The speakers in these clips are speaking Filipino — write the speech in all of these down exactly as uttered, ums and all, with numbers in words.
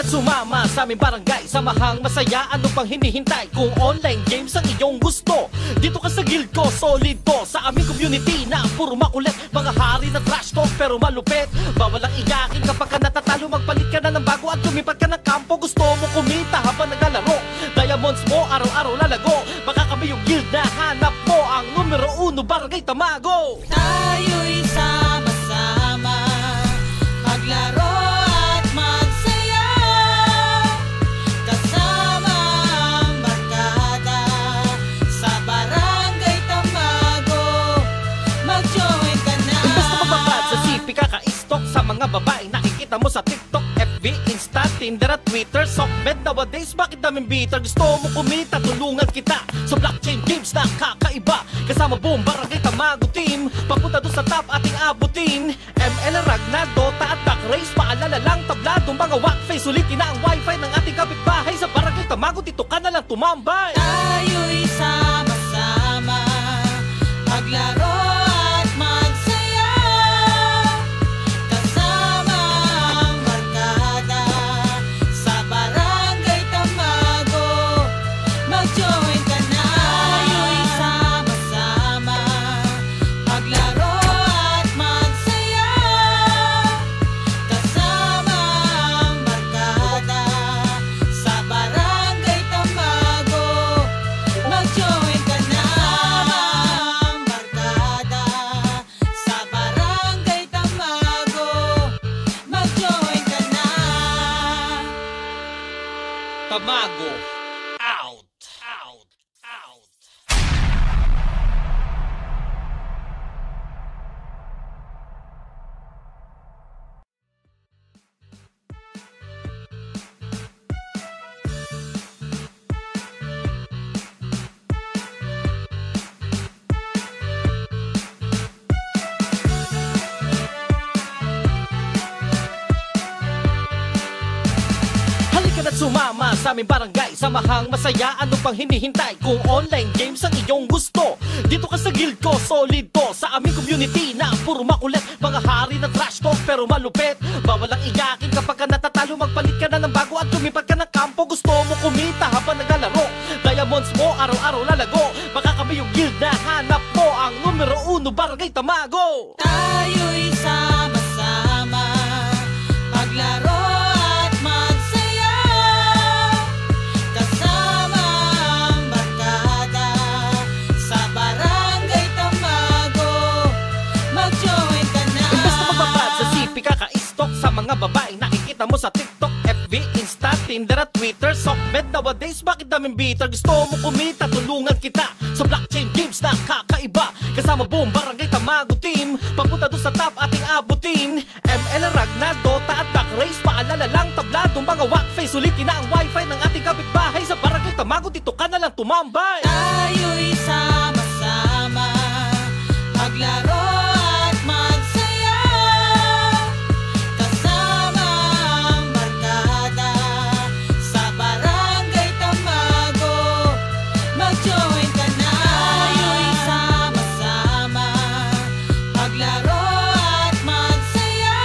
na't sumama sa aming barangay, samahang masaya, ano pang hinihintay? Kung online games ang iyong gusto, dito ka sa guild ko, solid to. Sa aming community na puro makulit, mga hari na trash talk pero malupit. Bawal ang iyakin kapag ka natatalo, magpalit ka na ng bago at lumipat ka ng kampo. Gusto mo kumita habang naglalaro, diamonds mo araw-araw lalago. Baka kami yung guild na hanap mo, ang numero uno Barangay Tamago. Tayo'y sama-sama, maglaro at magsaya, kasama ang barkada sa Barangay Tamago. Mag-join ka na. Imbes na magbabad sa C P, kaka-stock sa mga babaeng nakikita mo sa TikTok, F B, Insta, Tinder at Twitter. Sockmed nowadays, bakit daming bitter? Gusto mo kumita, tulungan kita sa blockchain games na kakaiba. Kasama buong Barangay Tamago team, papunta doon sa top ating abutin. M L, Ragna, Dota at Back Race, paalala lang tablado, mga wackface. Ulitin na ang wifi ng ating kapitbahay sa Barangay Tamago, dito ka na lang tumambay. Tayo'y sama-sama, maglaro at magsaya, kasama ang barkada sa Barangay Tamago. Mag-join ka na. Tayo'y sama-sama, maglaro at magsaya, kasama ang barkada sa Barangay Tamago. Mag-join ka na. Ang barkada sa Barangay Tamago. Mag-join ka na. Tamago, out, out, out. Halika na't sumama sa aming barangay, samahang masaya, ano pang hinihintay? Kung online games ang iyong gusto, dito ka sa guild ko, solid to. Sa aming community na puro makulit, mga hari na trash talk pero malupit. Bawal ang iyakin kapag ka natatalo, magpalit ka na ng bago at lumipat ka ng kampo. Gusto mo kumita habang naglalaro, diamonds mo araw-araw lalago. Baka kami yung guild na hanap mo, ang numero uno Barangay Tamago. Tayo'y sama-sama, maglaro at magsaya, kasama ang barkada sa Barangay Tamago. Mag-join ka na. Imbes na magbabad sa C P, kaka-stock sa mga babaeng nakikita mo sa TikTok, F B, Insta, Tinder at Twitter. Sockmed nowadays, bakit daming bitter? Gusto mo kumita, tulungan kita sa blockchain games na kakaiba. Kasama buong Barangay Tamago team, papunta doon sa top ating abutin. M L, Ragna, Dota at Back Race, paalala lang tablado, mga wackface. Ulitin na ang wifi ng ating kapitbahay sa Barangay Tamago, dito ka na lang tumambay. Tayo'y sama-sama, maglaro at magsaya, kasama ang barkada sa Barangay Tamago. Mag-join ka na. Tayo'y sama-sama, maglaro at magsaya,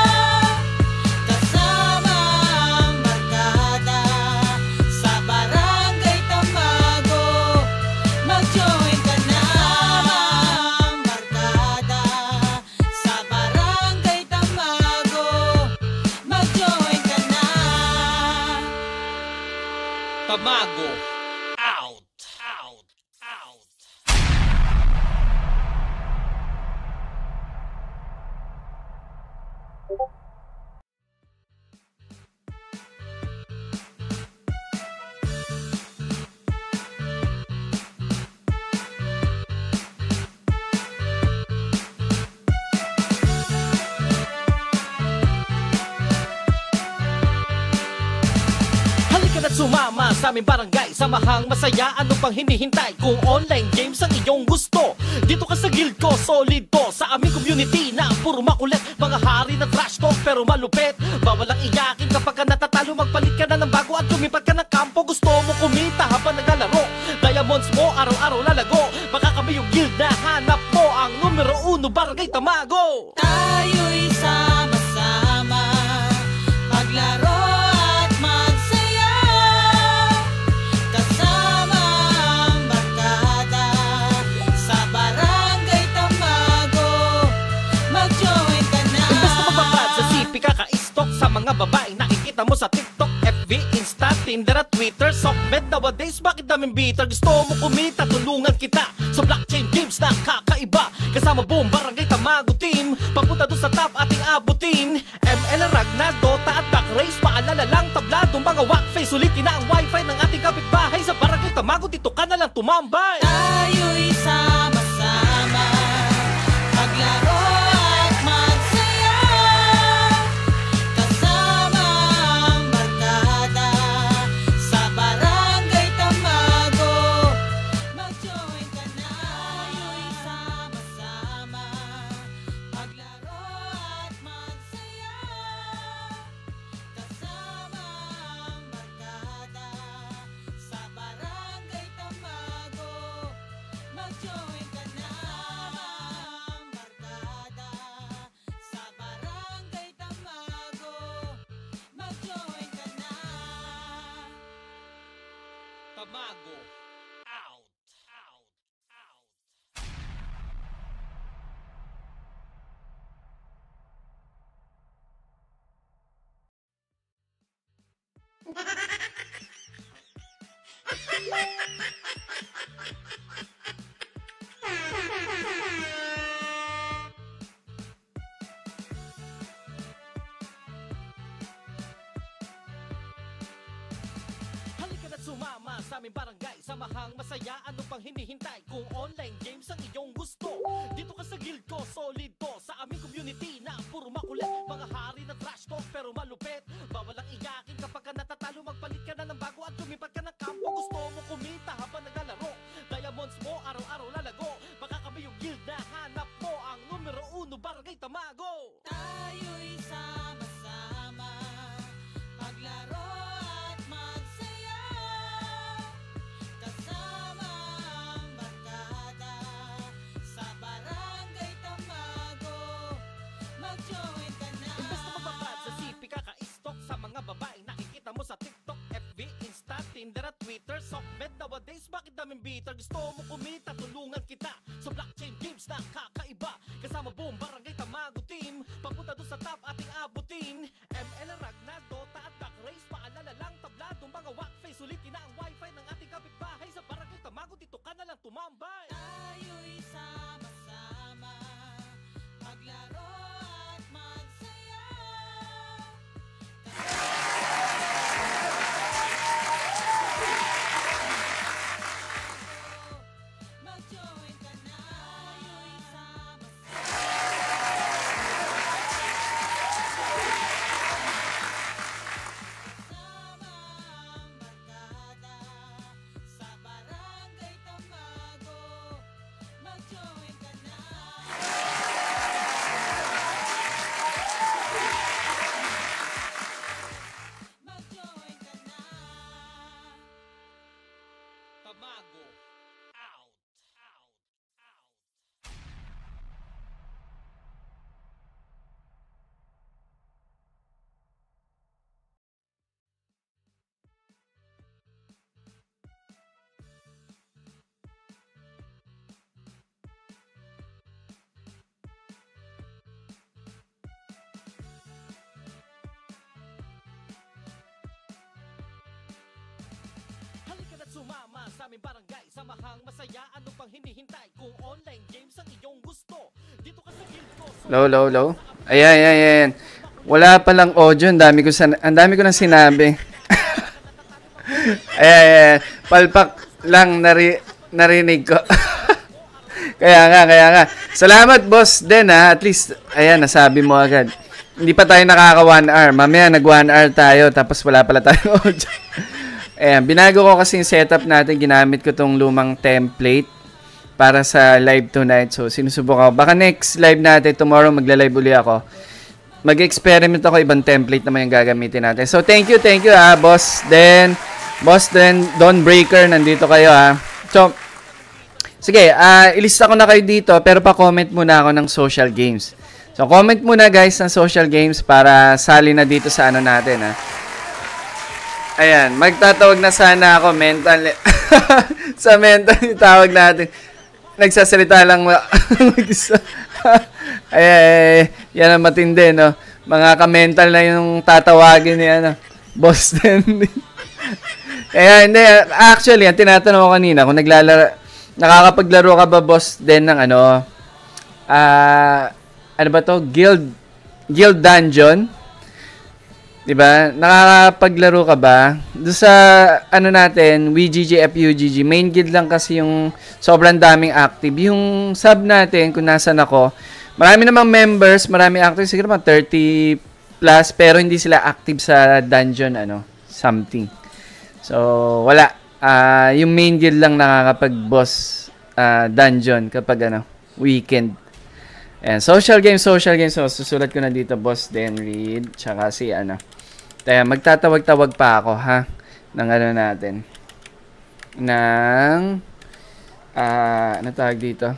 kasama ang barkada sa Barangay Tamago. Mag-join ka na. Ang barkada sa Barangay Tamago. Mag-join ka na. Tamago, out, out, out. Halika na't sumama sa aming barangay, samahang masaya, ano pang hinihintay? Kung online games ang iyong gusto, dito ka sa guild ko, solid to. Sa aming community na puro makulit, mga hari na trash talk pero malupit. Bawal ang iyakin kapag ka natatalo, magpalit ka na ng bago at lumipat ka ng kampo. Gusto mo kumita habang naglalaro, diamonds mo araw-araw lalago. Baka kami yung guild na hanap mo, ang numero uno Barangay Tamago. Tayo'y sama-sama, maglaro at Tinder at Twitter, Sockmed nowadays, bakit daming bitter? Gusto mo kumita, tulungan kita sa blockchain games na kakaiba. Kasama buong barangay Tamago team, papunta doon sa top ating abutin. M L Ragna, Dota at Back Race, paalala lang tabladong mga wackface. Ulitin na ang wifi ng ating kapitbahay sa barangay Tamago, dito ka na lang tumambay. Tayo'y sama-sama, maglaro at magsaya, kasama ang barkada sa barangay Tamago. Mag-join ka na, tayo'y sama-sama, maglaro at magsaya, kasama ang barkada sa barangay Tamago. Mag-join ka na, barkada sa barangay Tamago. Mag-join ka na. Tamago, out, out, out. Halika na't sumama sa aming barangay, samahang masaya, ano pang hinihintay? Kung online games ang iyong gusto, dito ka sa guild ko, solid to. Sa aming community na puro makulit, mga hari na trash talk pero malupit. Bawal ang iyakin kapag ka natatalo, magpalit ka na ng bago at lumipat ka ng kampo. Gusto mo kumita habang naglalaro, diamonds mo araw-araw lalago. Baka kami yung guild na hanap mo, ang numero uno barangay Tamago. Tayo'y sama-sama, maglaro at magsaya, kasama ang barkada sa barangay Tamago. Mag-join ka na. Imbes na magbabad sa C P, kaka-stalk sa mga babaeng nakikita mo sa TikTok, F B, Insta, Tinder at Twitter, Sockmed nowadays, bakit daming bitter? Gusto mo kumita, tulungan kita sa blockchain games na kakaiba. Kasama buong barangay Tamago team, papunta doon sa top ating abutin. M L Ragna, Dota at Back Race, paalala lang tabladong mga wackface. Ulitin na ang wifi ng ating kapitbahay sa barangay Tamago, dito ka na lang tumambay. Tayo'y sama-sama, maglaro at magsaya, mag-join ka na. Tayo'y sama-sama, kasama ang barkada sa barangay Tamago. Mag-join ka na. Mag-join ka na. Tamago, out, out, out. Halika na't sumama sa aming barangay, samahang masaya, ano pang hinihintay? Kung online games ang iyong gusto, dito ka sa guild ko. Low, low, low. Ayan, ayan, ayan. Wala palang audio. Ang dami ko, san ang dami ko nang sinabi. ayan, ayan. Palpak lang nari narinig ko. kaya nga, kaya nga. Salamat, boss, din ha. At least, ayan, nasabi mo agad. Hindi pa tayo nakaka one hour. Mamaya nag one hour tayo, tapos wala pala tayong audio. Ayan, binago ko kasi yung setup natin. Ginamit ko tong lumang template para sa live tonight. So, sinusubukan ko. Baka next live natin, tomorrow magla-live uli ako. Mag-experiment ako, ibang template naman yung gagamitin natin. So, thank you, thank you ha, boss. Then, boss, then, Don Breaker, nandito kayo ha. So, sige, uh, ilista ko na kayo dito, pero pa-comment muna ako ng social games. So, comment muna guys ng social games para sali na dito sa ano natin ha. Ayan, magtatawag na sana ako mental. Sa mental yung tawag natin. Nagsasalita lang mag-isa. ay, ay, ay, yan ang matindi, no? Mga ka-mental na yung tatawagin ni ano, Boss Dendy. Kaya hindi, actually, ang tinatanong ko kanina, kung naglalaro, nakakapaglaro ka ba, boss, din ng ano, ah, ano ba to? Guild, Guild Dungeon? Diba? Nakakapaglaro ka ba? Doon sa, ano natin, W G G, F U G G, main guild lang kasi yung sobrang daming active. Yung sub natin, kung nasan ako, marami namang members, marami active, siguro mga thirty plus, pero hindi sila active sa dungeon, ano, something. So, wala. Uh, yung main guild lang nakakapag-boss uh, dungeon kapag, ano, weekend. Ayan, social games, social games. So, susulat ko na dito, Boss Den Reed, tsaka si, ano, kaya magtatawag-tawag pa ako, ha? Ng ano natin. Ng, ah, uh, ano tawag dito?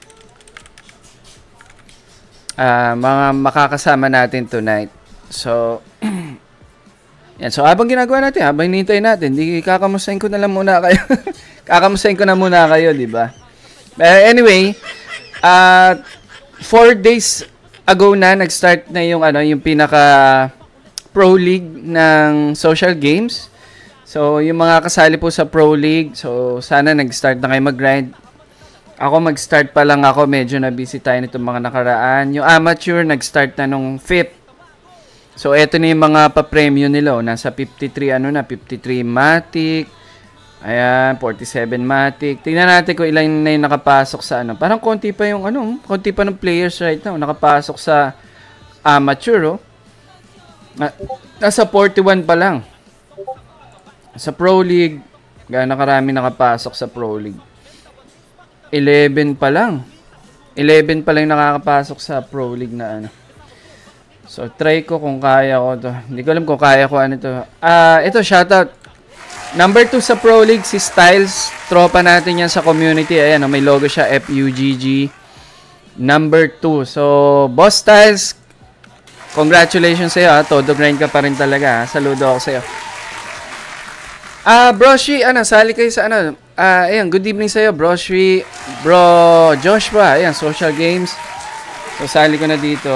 Ah, uh, mga makakasama natin tonight. So, yan. So, habang ginagawa natin, habang hinihintay natin, di kakamustahin ko na lang muna kayo. Kakamustahin ko na muna kayo, di ba? Uh, anyway, ah, uh, four days ago na, nag-start na yung, ano, yung pinaka Pro League ng social games. So, yung mga kasali po sa Pro League, so, sana nag-start na kayo mag-grind. Ako, mag-start pa lang ako. Medyo na-busy tayo nitong mga nakaraan. Yung amateur, nag-start na nung fifth. So, eto na yung mga pa-premium nila. Nasa fifty-three, ano na, fifty-three Matic. Ayan, forty-seven Matic. Tingnan natin kung ilan na yung nakapasok sa ano. Parang konti pa yung, ano, konti pa ng players right now. Nakapasok sa amateur, oh. Nasa forty-one pa lang. Sa Pro League, gaano karami nakapasok sa Pro League? eleven pa lang. eleven pa lang nakakapasok sa Pro League na ano. So, try ko kung kaya ko to. Hindi ko alam kung kaya ko ano to. Ah, uh, ito, shoutout. Number two sa Pro League, si Styles. Tropa natin yan sa community. Ayan, oh, may logo siya, F U G G. Number two. So, Boss Styles, congratulations sa'yo, ha. Todo grind ka pa rin talaga, ha. Saludo ako sa'yo. Ah, uh, Bro Shri, ano, sali kayo sa ano. Ah, uh, ayan, good evening sa'yo, Bro Shri. Bro Joshua, ayan, social games. So, sali ko na dito.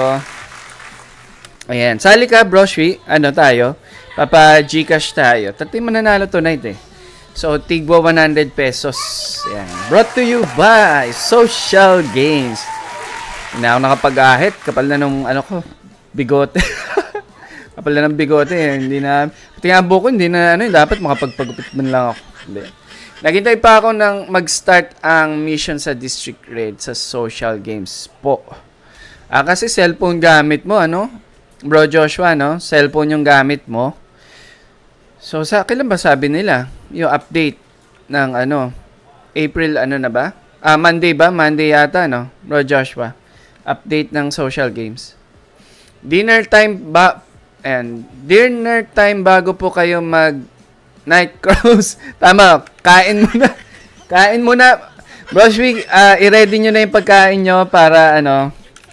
Ayan, sali ka, Bro Shri. Ano tayo? Papa Gcash tayo. Tatay mananalo tonight, eh. So, tigwa one hundred pesos. Ayan. Brought to you by Social Games. Hindi na ako nakapag-ahit. Kapal na nung, ano ko, bigote. Kapal na ng bigote, eh. Hindi na, pati nga buko, hindi na, ano, dapat makapagpagupit man lang ako. Hindi. Naghintay pa ako ng mag-start ang mission sa District Raid sa Social Games po. Ah, kasi cellphone gamit mo, ano? Bro Joshua, no? Cellphone yung gamit mo. So, sa kailan ba sabi nila? Yung update ng, ano, April, ano na ba? Ah, Monday ba? Monday yata, no? Bro Joshua. Update ng Social Games. Dinner time ba? And dinner time bago po kayo mag night cruise. Tama, kain muna. Kain muna. Bro, Shwi, uh, i-ready nyo na yung pagkain nyo para ano.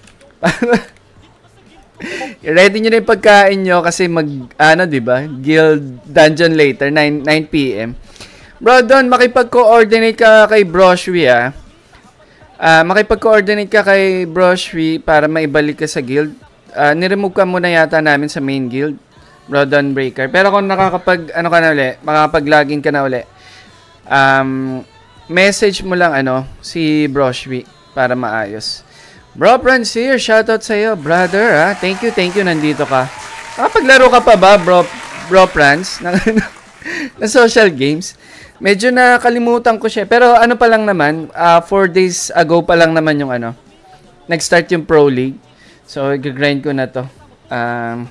I-ready nyo na yung pagkain nyo kasi mag, ano, diba? Guild Dungeon later, nine p m Bro, Don, makipag-coordinate ka kay Bro Shwi, ah. Uh, makipag-coordinate ka kay Bro Shwi para maibalik ka sa guild. Uh, niremove ka muna yata namin sa main guild, Bro Don Breaker. Pero kung nakakapag, ano ka na uli, makakapag-login ka na uli, um, message mo lang, ano, si Bro Shwi para maayos. Bro Franz here, shoutout sa'yo, brother, ha. Thank you, thank you, nandito ka. Nakapaglaro ka pa ba, Bro, Bro Franz, na, na social games? Medyo nakalimutan ko siya. Pero ano pa lang naman, uh, four days ago pa lang naman yung ano, nag-start yung Pro League. So, i-grind ko na to. Um,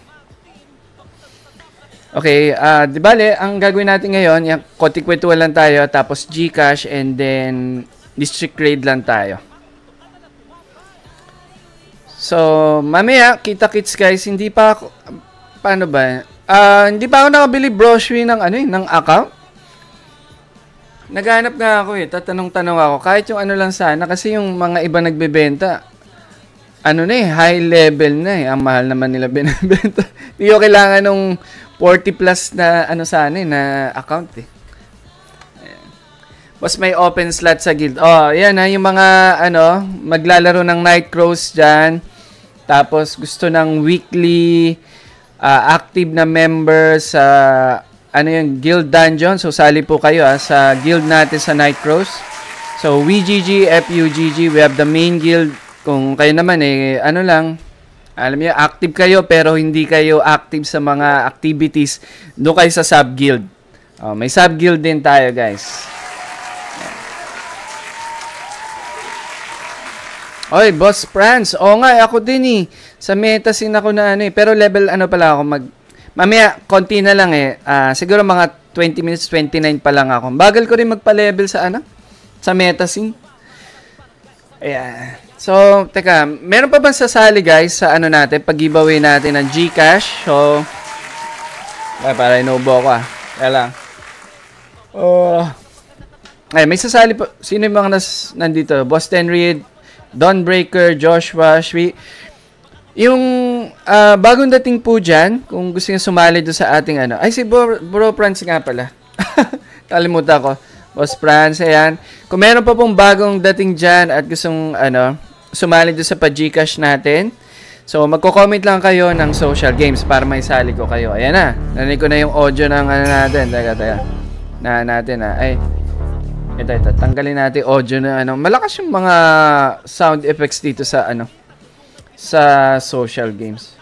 okay, uh, di bale, ang gagawin natin ngayon, yung konti-kwentuhan lang tayo, tapos Gcash, and then District Raid lang tayo. So, mamaya, kita-kits guys, hindi pa ako, paano ba? Uh, hindi pa ako nakabili brochure ng, ano, eh, ng account. Naghanap nga ako eh, tatanong-tanong ako, kahit yung ano lang sana, kasi yung mga iba nagbebenta, ano na eh, high level na eh. Ang mahal naman nila binibenta. Hindi ko kailangan nung forty plus na ano sana eh, na account eh. Mas may open slot sa guild. Oh, yan ha, yung mga ano, maglalaro ng Night Crows dyan. Tapos gusto ng weekly uh, active na member sa ano yung guild dungeon. So, sali po kayo ah, sa guild natin sa Night Crows. So, W G G, F U G G, we have the main guild. Kung kayo naman eh, ano lang, alam niyo, active kayo pero hindi kayo active sa mga activities, doon kayo sa sub-guild. Oh, may sub-guild din tayo, guys. Oy, Boss Franz. Oo nga, ako din eh. Sa metasin ako na ano eh. Pero level ano pala ako mag... Mamaya, konti na lang eh. Uh, siguro mga twenty minutes, twenty-nine pa lang ako. Bagal ko rin magpa-level sa ano? Sa metasin. Ayan. So, teka, meron pa bang sasali guys sa ano natin, pag-giveaway natin ng Gcash? So, ay, para inubo ko ah. Kaya lang. Oh. Ay, may sasali pa. Sino yung mga nas, nandito? Boston Reed, Dawnbreaker, Joshua, Shwi. Yung uh, bagong dating po dyan, kung gusto nyo sumali doon sa ating ano. Ay, si Bro, Bro Franz nga pala. Kalimutan ko. Boss Franz, ayan. Kung meron pa pong bagong dating dyan at gustong ano, sumali doon sa pa-Gcash natin. So, magko-comment lang kayo ng social games para may sali ko kayo. Ayan na. Narinig ko na yung audio ng ano natin. Teka, teka. Na natin ah. Ay. Ito, ito. Tanggalin natin audio na ano. Malakas yung mga sound effects dito sa ano. Sa social games.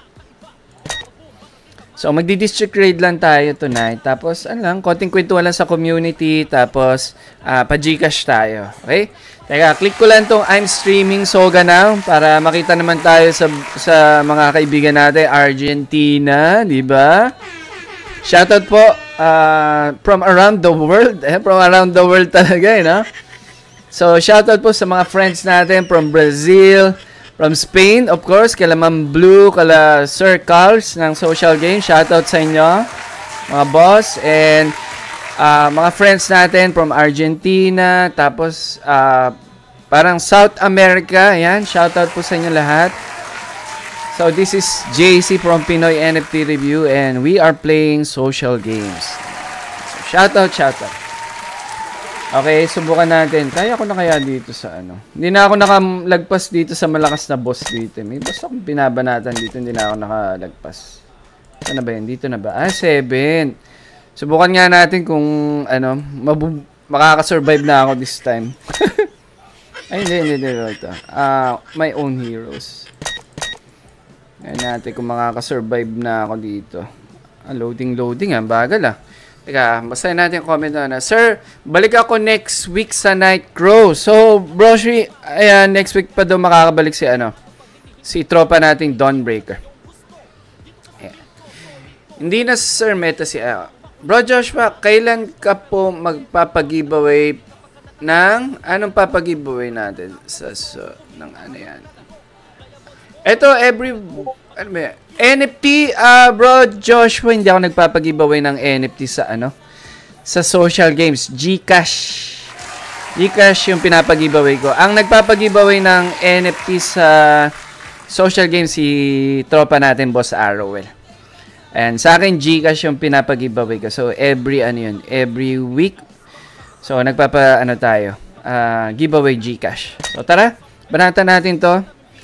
So, magdi-district raid lang tayo tonight. Tapos, ano lang, konting kwentuhan lang sa community. Tapos, uh, pa-Gcash tayo. Okay? Teka, click ko lang tong I'm streaming Soga now para makita naman tayo sa, sa mga kaibigan natin. Argentina, di ba? Shoutout po uh, from around the world. Eh, from around the world talaga, eh, no? So, shoutout po sa mga friends natin from Brazil, from Spain, of course, kala Ma'am Blue, kala Sir Carls ng Social Game. Shoutout sa inyo, mga boss. And uh, mga friends natin from Argentina, tapos uh, parang South America. Ayan, shoutout po sa inyo lahat. So, this is J C from Pinoy N F T Review and we are playing social games. So, shoutout, shoutout. Okay, subukan natin. Kaya ko na kaya dito sa ano. Hindi na ako nakalagpas dito sa malakas na boss dito. May boss akong binabanatan dito. Hindi na ako nakalagpas. Ano ba yun? Dito na ba? Ah, seven. Subukan nga natin kung ano, makakasurvive na ako this time. Ay, hindi, hindi, hindi. Ito. Uh, my own heroes. Ngayon natin kung makakasurvive na ako dito. Ah, loading, loading. Ah, bagal ah. Teka, basahin natin yung comment na. Sir, balik ako next week sa Night Crow. So, bro, Shri, ayan, next week pa daw makakabalik si ano, si tropa nating Dawnbreaker. Ayan. Hindi na Sir Meta si uh, Bro Joshua, kailan ka po magpapag-giveaway ng, anong papag-giveaway natin? Sa, so, ng ano yan? Ito, every, ano ba yan? N F T, uh, Bro Joshua, hindi ako nagpapag-giveaway ng N F T sa ano? Sa social games. Gcash. Gcash yung pinapag-giveaway ko. Ang nagpapag-giveaway ng N F T sa social games, si tropa natin, Boss Arrowell. And sa akin, Gcash yung pinapag-giveaway ko. So, every, ano yun, every week. So, nagpapa, ano tayo, uh, giveaway Gcash. So, tara, banatan natin to.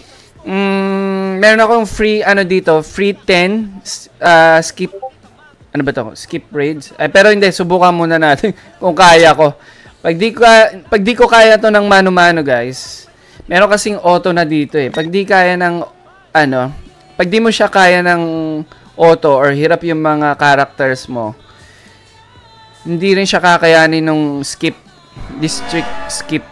Mm, meron akong free ano dito, free ten uh, skip ano ba to? Skip raids. Ay, pero hindi, subukan muna natin kung kaya ko. Pag di ko pag di ko kaya to ng mano-mano, guys. Meron kasing auto na dito eh. Pag di kaya ng ano, pag di mo siya kaya ng auto or hirap yung mga characters mo, hindi rin siya kakayanin ng skip district skip.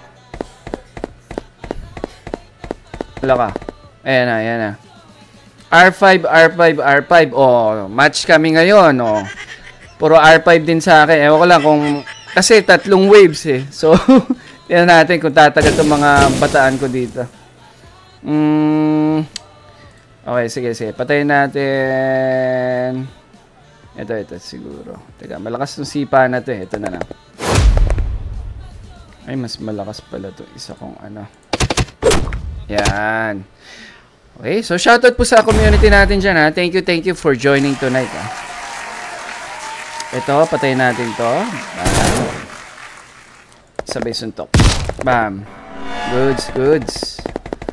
Wala ka. Ayan na, ayan na. R five, R five, R five. Oh, match kami ngayon, oh. Puro R five din sa akin. Ewan ko lang kung... Kasi tatlong waves, eh. So, tingnan natin kung tatagal itong mga bataan ko dito. Mm, okay, sige, sige. Patayin natin. Ito, ito, siguro. Teka, malakas itong sipa na ito, eh. Ito na lang. Ay, mas malakas pala ito. Isa kong ano. Yan. Okay, so shoutout po sa community natin dyan, ha. Thank you, thank you for joining tonight, ha. Ito, patayin natin to. Bam. Sabay suntok. Bam. Goods, goods.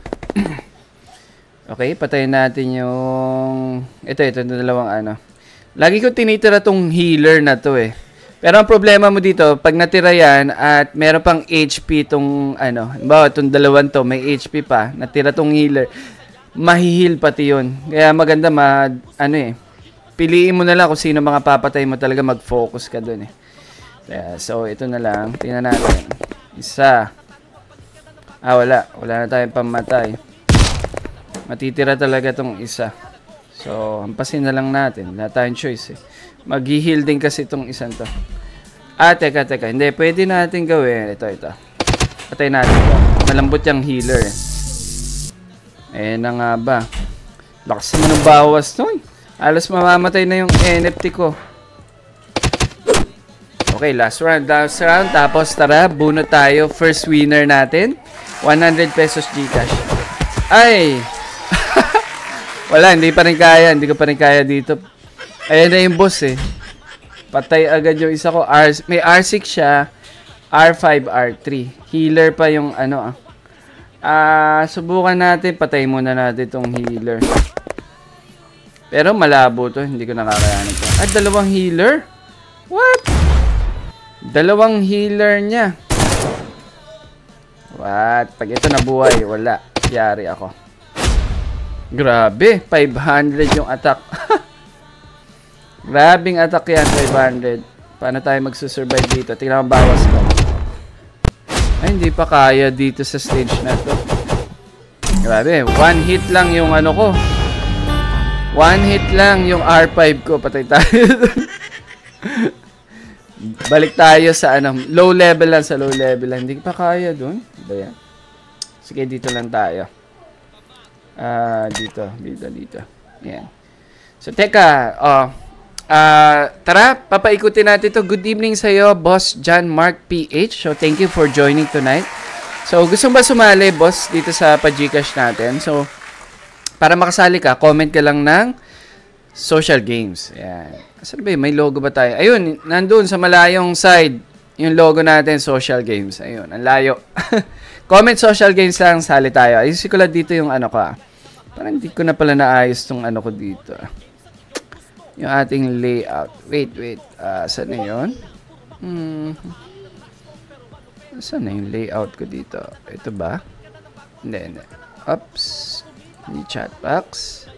Okay, patayin natin yung... Ito, ito, ito dalawang ano. Lagi ko tinitira tong healer na to eh. Pero ang problema mo dito, pag natira yan at meron pang H P tong ano, bawa itong dalawang to, may H P pa, natira tong healer, mahihil pati yun. Kaya maganda ma, ano eh, piliin mo na lang kung sino mga papatay mo talaga, mag-focus ka dun eh. Kaya, so ito na lang, tingnan natin. Isa. Ah, wala. Wala na tayong pamatay. Matitira talaga tong isa. So, hampasin na lang natin. Wala tayong choice eh. Mag-heal din kasi itong isang to. Ah, teka, teka. Hindi, pwede natin gawin. Ito, ito. Patay natin ito. Malambot yung healer. Eh, na nga ba. Lakas naman ng bawas nun. Alas mamamatay na yung N F T ko. Okay, last round. Last round. Tapos, tara, bunot tayo. First winner natin. one hundred pesos Gcash. Ay! Wala, hindi pa rin kaya. Hindi ko pa rin kaya dito. Ayan na yung boss eh. Patay agad yung isa ko. R, may R six siya. R five, R three. Healer pa yung ano ah. Ah, subukan natin. Patay muna natin itong healer. Pero malabo to. Hindi ko nakakayanan to. Ah, dalawang healer? What? Dalawang healer niya. What? Pag ito nabuhay, wala. Yari ako. Grabe. five hundred yung attack. Grabing attack yan, five hundred. Paano tayo magsusurvive dito? Tingnan mo, bawas ko. Ay, hindi pa kaya dito sa stage na to. Grabe, one hit lang yung ano ko. One hit lang yung R five ko. Patay tayo. Balik tayo sa ano, low level lang, sa low level lang. Hindi pa kaya dun. Ba yan? Sige, dito lang tayo. Ah, uh, dito, dito, dito. Yan. So, teka, oh, Uh, tara, papaikutin natin to. Good evening sa iyo, Boss John Mark P H. So, thank you for joining tonight. So, gusto mo ba sumali, boss, dito sa pa-Gcash natin? So, para makasali ka, comment ka lang ng social games. Ayan. Saan ba yun? May logo ba tayo? Ayun, nandun sa malayong side, yung logo natin, social games. Ayun, ang layo. Comment social games lang, sali tayo. Ayusin ko lang dito yung ano ko. Ah. Parang hindi ko na pala naayos tong ano ko dito. Yung ating layout. Wait, wait. Uh, saan na yun? Hmm. Saan na yung layout ko dito? Ito ba? Hindi, hindi. Oops. Hindi chat box.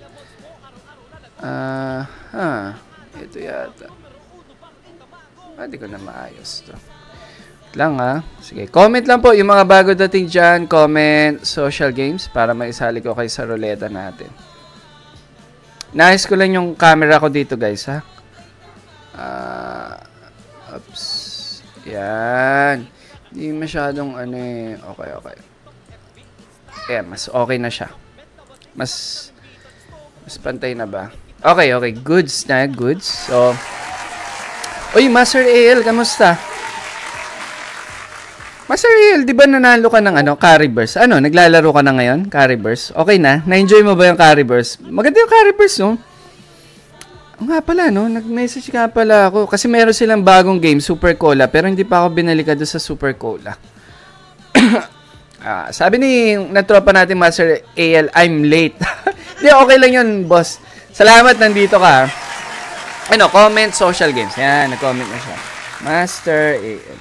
Ah, uh, huh. Ito yata. Hindi ko na maayos to. Wait lang ha. Sige, comment lang po yung mga bago dating dyan. Comment social games para maisali ko kayo sa ruleta natin. Nice ko lang yung camera ko dito, guys, ha? Uh, oops. Yan. Hindi masyadong, ano eh. Okay, okay. Yeah, mas okay na siya. Mas, mas pantay na ba? Okay, okay. Goods na, goods. So, uy, Master A L, kamusta? Master A L, di ba nanalo ka ng ano, Carryverse? Ano, naglalaro ka na ngayon, Carryverse? Okay na? Na-enjoy mo ba yung Carryverse? Maganda yung Carryverse, no? O nga pala, no? Nag-message ka pala ako. Kasi meron silang bagong game, Super Cola. Pero hindi pa ako binalika doon sa Super Cola. ah, sabi ni natropa natin, Master A L, I'm late. Hindi, okay lang yun, boss. Salamat, nandito ka. Ano, comment social games. Yan, nag-comment na siya. Master A L.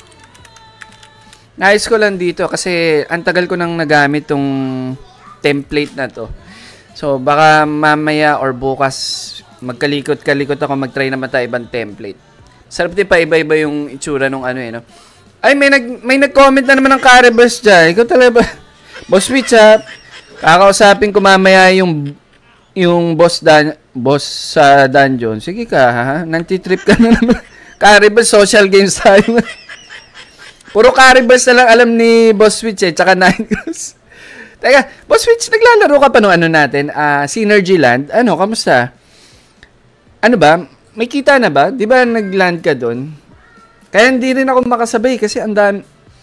Nais ko lang dito kasi ang tagal ko nang nagamit tong template na to. So, baka mamaya or bukas magkalikot-kalikot ako, mag-try naman tayo ibang template. Sarap din pa iba-iba yung itsura nung ano eh, no? Ay, may nag may nag-comment na naman ng Carryverse dyan. Ikaw talaga ba? Boss Witch, ha? Kakausapin ko mamaya yung yung boss dan boss sa dungeon. Sige ka, ha? Nanti-trip ka na naman. Carryverse, social games tayo. Puro Carryverse na lang alam ni Boss Witch eh, tsaka Nightcross. Teka, Boss Witch, naglalaro ka pa nung ano natin, uh, Synergy Land. Ano, kamusta? Ano ba? May kita na ba? Di ba nag-land ka doon? Kaya hindi rin ako makasabay kasi ang dami.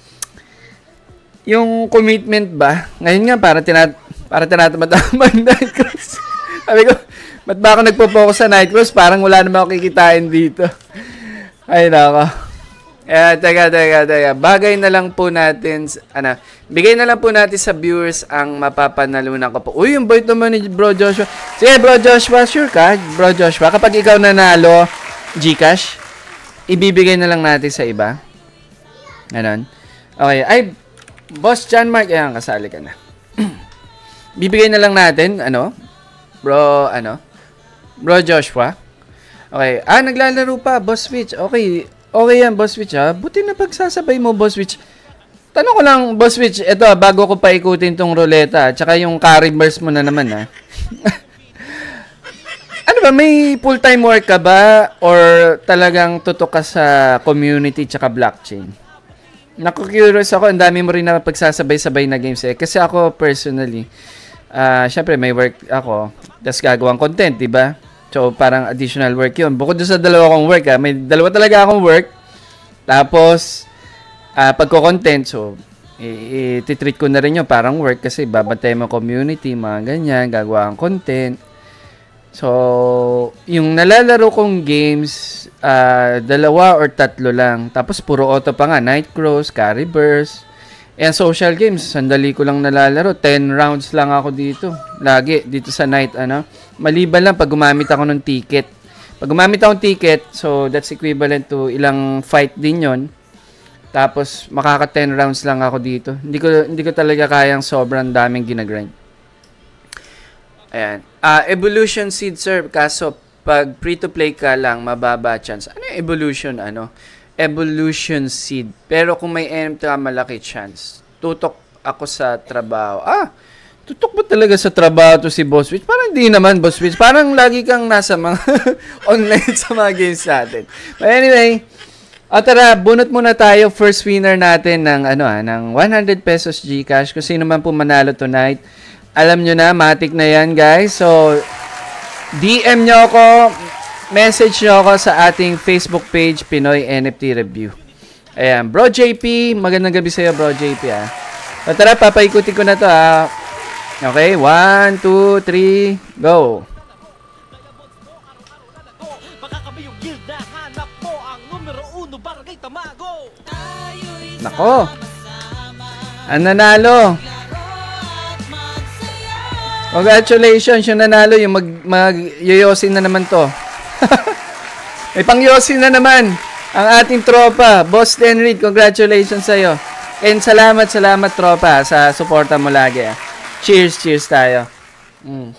Yung commitment ba? Ngayon nga, para, tinat para tinatamad ako mag-Nightcross. Sabi ko, ba't ba ako nagpo-focus sa Nightcross? Parang wala naman ako kikitain dito. Ay, nako. Eh, teka, teka, teka. Bagay na lang po natin, s- ano, bigay na lang po natin sa viewers ang mapapanalunan ko po. Uy, yung bait naman ni Bro Joshua. Sige, Bro Joshua, sure ka? Bro Joshua, kapag ikaw nanalo, Gcash, ibibigay na lang natin sa iba. Ganon. Okay, ay, Boss John Mark, ayan, kasali ka na. Bibigay na lang natin, ano, Bro, ano, Bro Joshua. Okay, ah, naglalaro pa, Boss Switch. Okay, okay yan, Boss Switch, ha. Buti na pagsasabay mo, Boss Switch. Tanong ko lang, Boss Switch, eto, bago ko pa ikutin tong ruleta, tsaka yung carry burst mo na naman, ha. Ano ba, may full-time work ka ba? Or talagang tutok ka sa community tsaka blockchain? Naku-curious ako, ang dami mo rin na pagsasabay-sabay na games, eh. Kasi ako, personally, ah, syempre, may work ako, tapos gagawang content, di ba? So, parang additional work yun. Bukod doon sa dalawa kong work, ha, may dalawa talaga akong work. Tapos, uh, pagko-content, so, i-treat ko na rin yun parang work kasi babantay mo community, mga ganyan, gagawa ang content. So, yung nalalaro kong games, uh, dalawa or tatlo lang. Tapos, puro auto pa nga. Night Cross, Carry Burst. And social games, sandali ko lang nalalaro. ten rounds lang ako dito. Lagi, dito sa night, ano. Maliban lang pag gumamit ako ng ticket. Pag gumamit ako ng ticket, so that's equivalent to ilang fight din yon. Tapos, makaka ten rounds lang ako dito. Hindi ko, hindi ko talaga kayang sobrang daming ginagrind. Ayan. Ah, Evolution Seed, sir. Kaso, pag free-to-play ka lang, mababa chance. Ano yung Evolution, ano? Evolution Seed. Pero kung may N M T ka, malaki chance. Tutok ako sa trabaho. Ah, tutok ba talaga sa trabaho to si Boss Switch? Parang hindi naman, Boss Switch. Parang lagi kang nasa mga online sa mga games natin. But anyway, o tara, bunot muna tayo. First winner natin ng, ano, ah, ng one hundred pesos Gcash. Kung sino man po manalo tonight. Alam nyo na, matik na yan, guys. So, D M nyo ako. Message nyo ako sa ating Facebook page, Pinoy N F T Review. Ayan, Bro J P, magandang gabi sa'yo, Bro J P, ah. So, tara, papaikutin ko na to, ah. Okay, one, two, three, go. Baka kami yung guild na hanap mo, ang numero uno, Barangay Tamago. Nako. Ang nanalo. Congratulations, yung nanalo, yung mag, mag yoyosin na naman to. May pang-yosin na naman ang ating tropa, Boss Dan Reed. Congratulations sa'yo. And salamat, salamat tropa sa suporta mo lagi. Ah. Cheers, cheers tayo. Mm.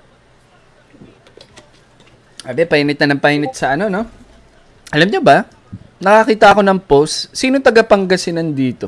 Abe, painit na ng painit sa ano, no? Alam niyo ba, nakakita ako ng post. Sino taga Pangasinan dito?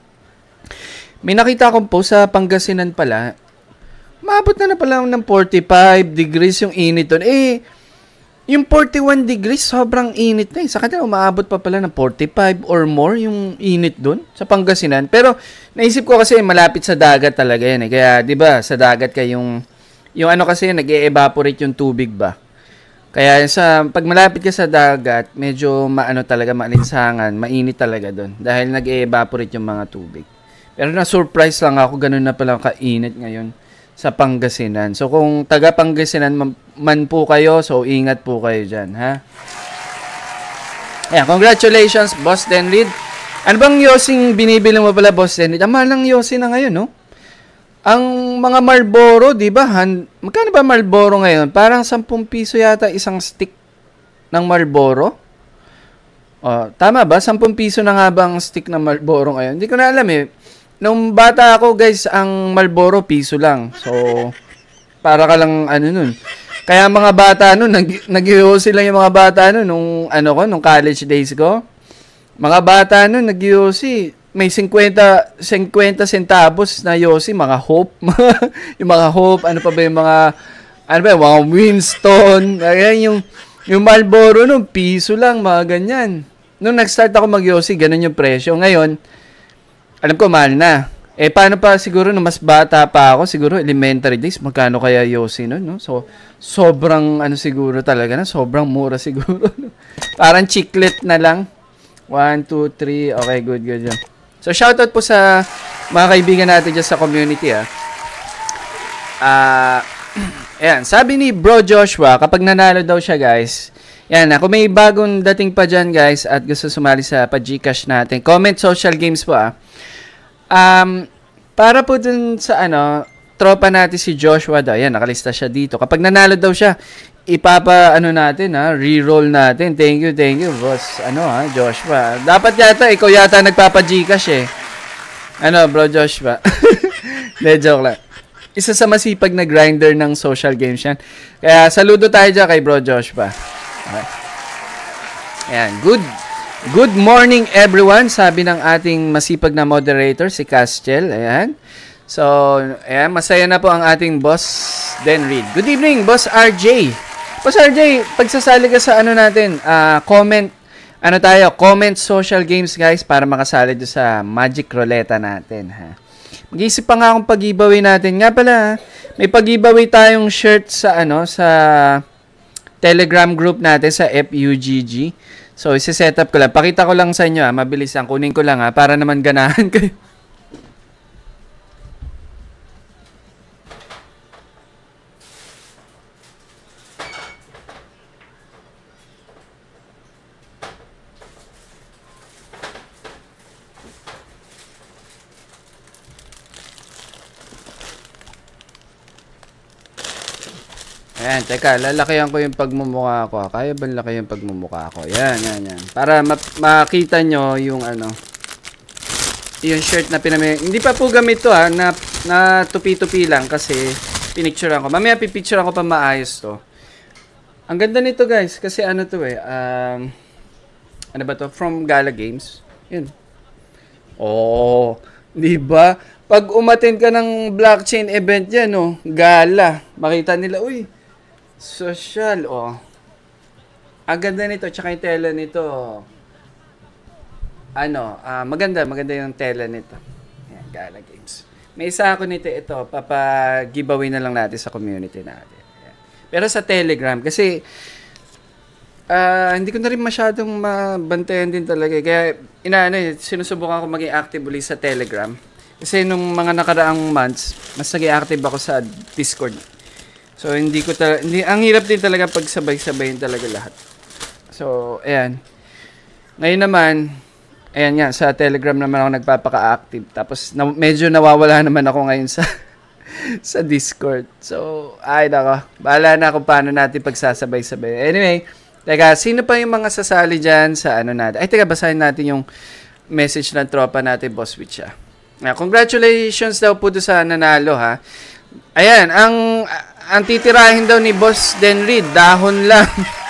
May nakita akong post sa Pangasinan pala. Maabot na na pala ng forty-five degrees yung init doon. Eh, yung forty-one degrees, sobrang init na eh. Sa kanila, umaabot pa pala ng forty-five or more yung init doon sa Pangasinan. Pero, naisip ko kasi malapit sa dagat talaga yan eh. Kaya, di ba, sa dagat ka yung, yung ano kasi, nag-e-evaporate yung tubig ba? Kaya, sa, pag malapit ka sa dagat, medyo maano talaga, maalinsangan, mainit talaga doon. Dahil nag-e-evaporate yung mga tubig. Pero na-surprise lang ako, ganun na pala kainit ngayon sa Pangasinan. So, kung taga Pangasinan man, man po kayo, so ingat po kayo dyan, ha? Ayan, congratulations, Boss Dan Reed. Ano bang yosing binibili mo pala, Boss Dan Reed? Ang mahal ng yosi na ngayon, no? Ang mga Marlboro, di ba? Han, magkano ba Marlboro ngayon? Parang sampung piso yata isang stick ng Marlboro. Oh, tama ba? sampung piso na nga ba ang stick ng Marlboro ngayon? Hindi ko na alam eh. Nung bata ako, guys, ang Marlboro piso lang. So, para ka lang ano nun. Kaya mga bata nun, nag nag-yosi lang yung mga bata nun nung ano ko, nung college days ko. Mga bata nun, nag-yosi. May fifty centavos na yosi, mga Hope. Yung mga Hope, ano pa ba yung mga, ano ba yung mga Winston. Ayan yung, yung Marlboro nun, piso lang, mga ganyan. Nung nag-start ako mag-yosi, ganun yung presyo. Ngayon, alam ko, mahal na. Eh, paano pa siguro nung mas bata pa ako, siguro elementary days, magkano kaya yosi nun, no? So, sobrang, ano siguro talaga na, sobrang mura siguro. No? Parang chiclet na lang. One, two, three. Okay, good, good, good. So, shoutout po sa mga kaibigan natin dyan sa community, ah. Ah, uh, ayan, sabi ni Bro Joshua, kapag nanalo daw siya, guys, Yan, kung may bagong dating pa dyan guys at gusto sumali sa pa-Gcash natin, comment social games po ah. Um, para po dun sa ano, tropa natin si Joshua daw. Yan, nakalista siya dito. Kapag nanalo daw siya, ipapa ano natin ha, re-roll natin. Thank you, thank you boss. Ano ha, Joshua. Dapat yata, ikaw yata nagpapa-Gcash eh. Ano bro Joshua? De, joke lang. Isa sa masipag na grinder ng social games yan. Kaya saludo tayo dyan kay bro Joshua. Okay. Ayan, good good morning everyone, sabi ng ating masipag na moderator si Castiel. Ayan. So, ayan, masaya na po ang ating boss Den Reed. Good evening, boss R J. Boss R J, pagsasali ka sa ano natin, uh, comment, ano tayo, comment social games guys para makasali doon sa Magic Roulette natin ha. Mag-iisip pa nga akong pag-giveaway natin. Nga pala, may pag-giveaway tayong shirt sa ano, sa Telegram group natin sa F U G G. So, isi-set up ko lang. Pakita ko lang sa inyo ha. Mabilis lang. Kunin ko lang ha. Para naman ganahan kayo. Ayan, teka, lalakihan ko yung pagmumukha ko. Kaya ba laki yung pagmumukha ko? Yan, yan, yan. Para ma makita nyo yung ano, yung shirt na pinamay. Hindi pa po gamit to ha, na, na tupi-tupi lang kasi pinicturean ko. Mamaya pipicturean ko pa maayos to. Ang ganda nito guys, kasi ano to eh, um, ano ba to? From Gala Games. Yun. Oh, di ba? Pag umattend ka ng blockchain event yan, oh, gala. Makita nila, uy, social, oh. Ang ganda nito, tsaka yung tela nito. Ano, uh, maganda, maganda yung tela nito. Ayan, Gala Games. May isa ako nito, ito, papa-giveaway na lang natin sa community natin. Ayan. Pero sa Telegram, kasi, uh, hindi ko na rin masyadong mabantayan din talaga. Kaya, inaano, sinusubukan ko maging active ulit sa Telegram. Kasi nung mga nakaraang months, mas naging active ako sa Discord. So, hindi ko talaga, hindi, ang hirap din talaga pagsabay-sabayin talaga lahat. So, ayan. Ngayon naman, ayan nga, sa Telegram naman ako nagpapaka-active. Tapos, na, medyo nawawala naman ako ngayon sa sa Discord. So, ay nako, bahala na kung paano natin pagsasabay-sabay. Anyway, teka, sino pa yung mga sasali dyan sa ano natin? Ay, teka, basahin natin yung message ng tropa natin, Boss Witch, ah. Congratulations daw po doon sa nanalo ha. Ayan, ang ang titirahin daw ni Boss Den Reed, dahon lang.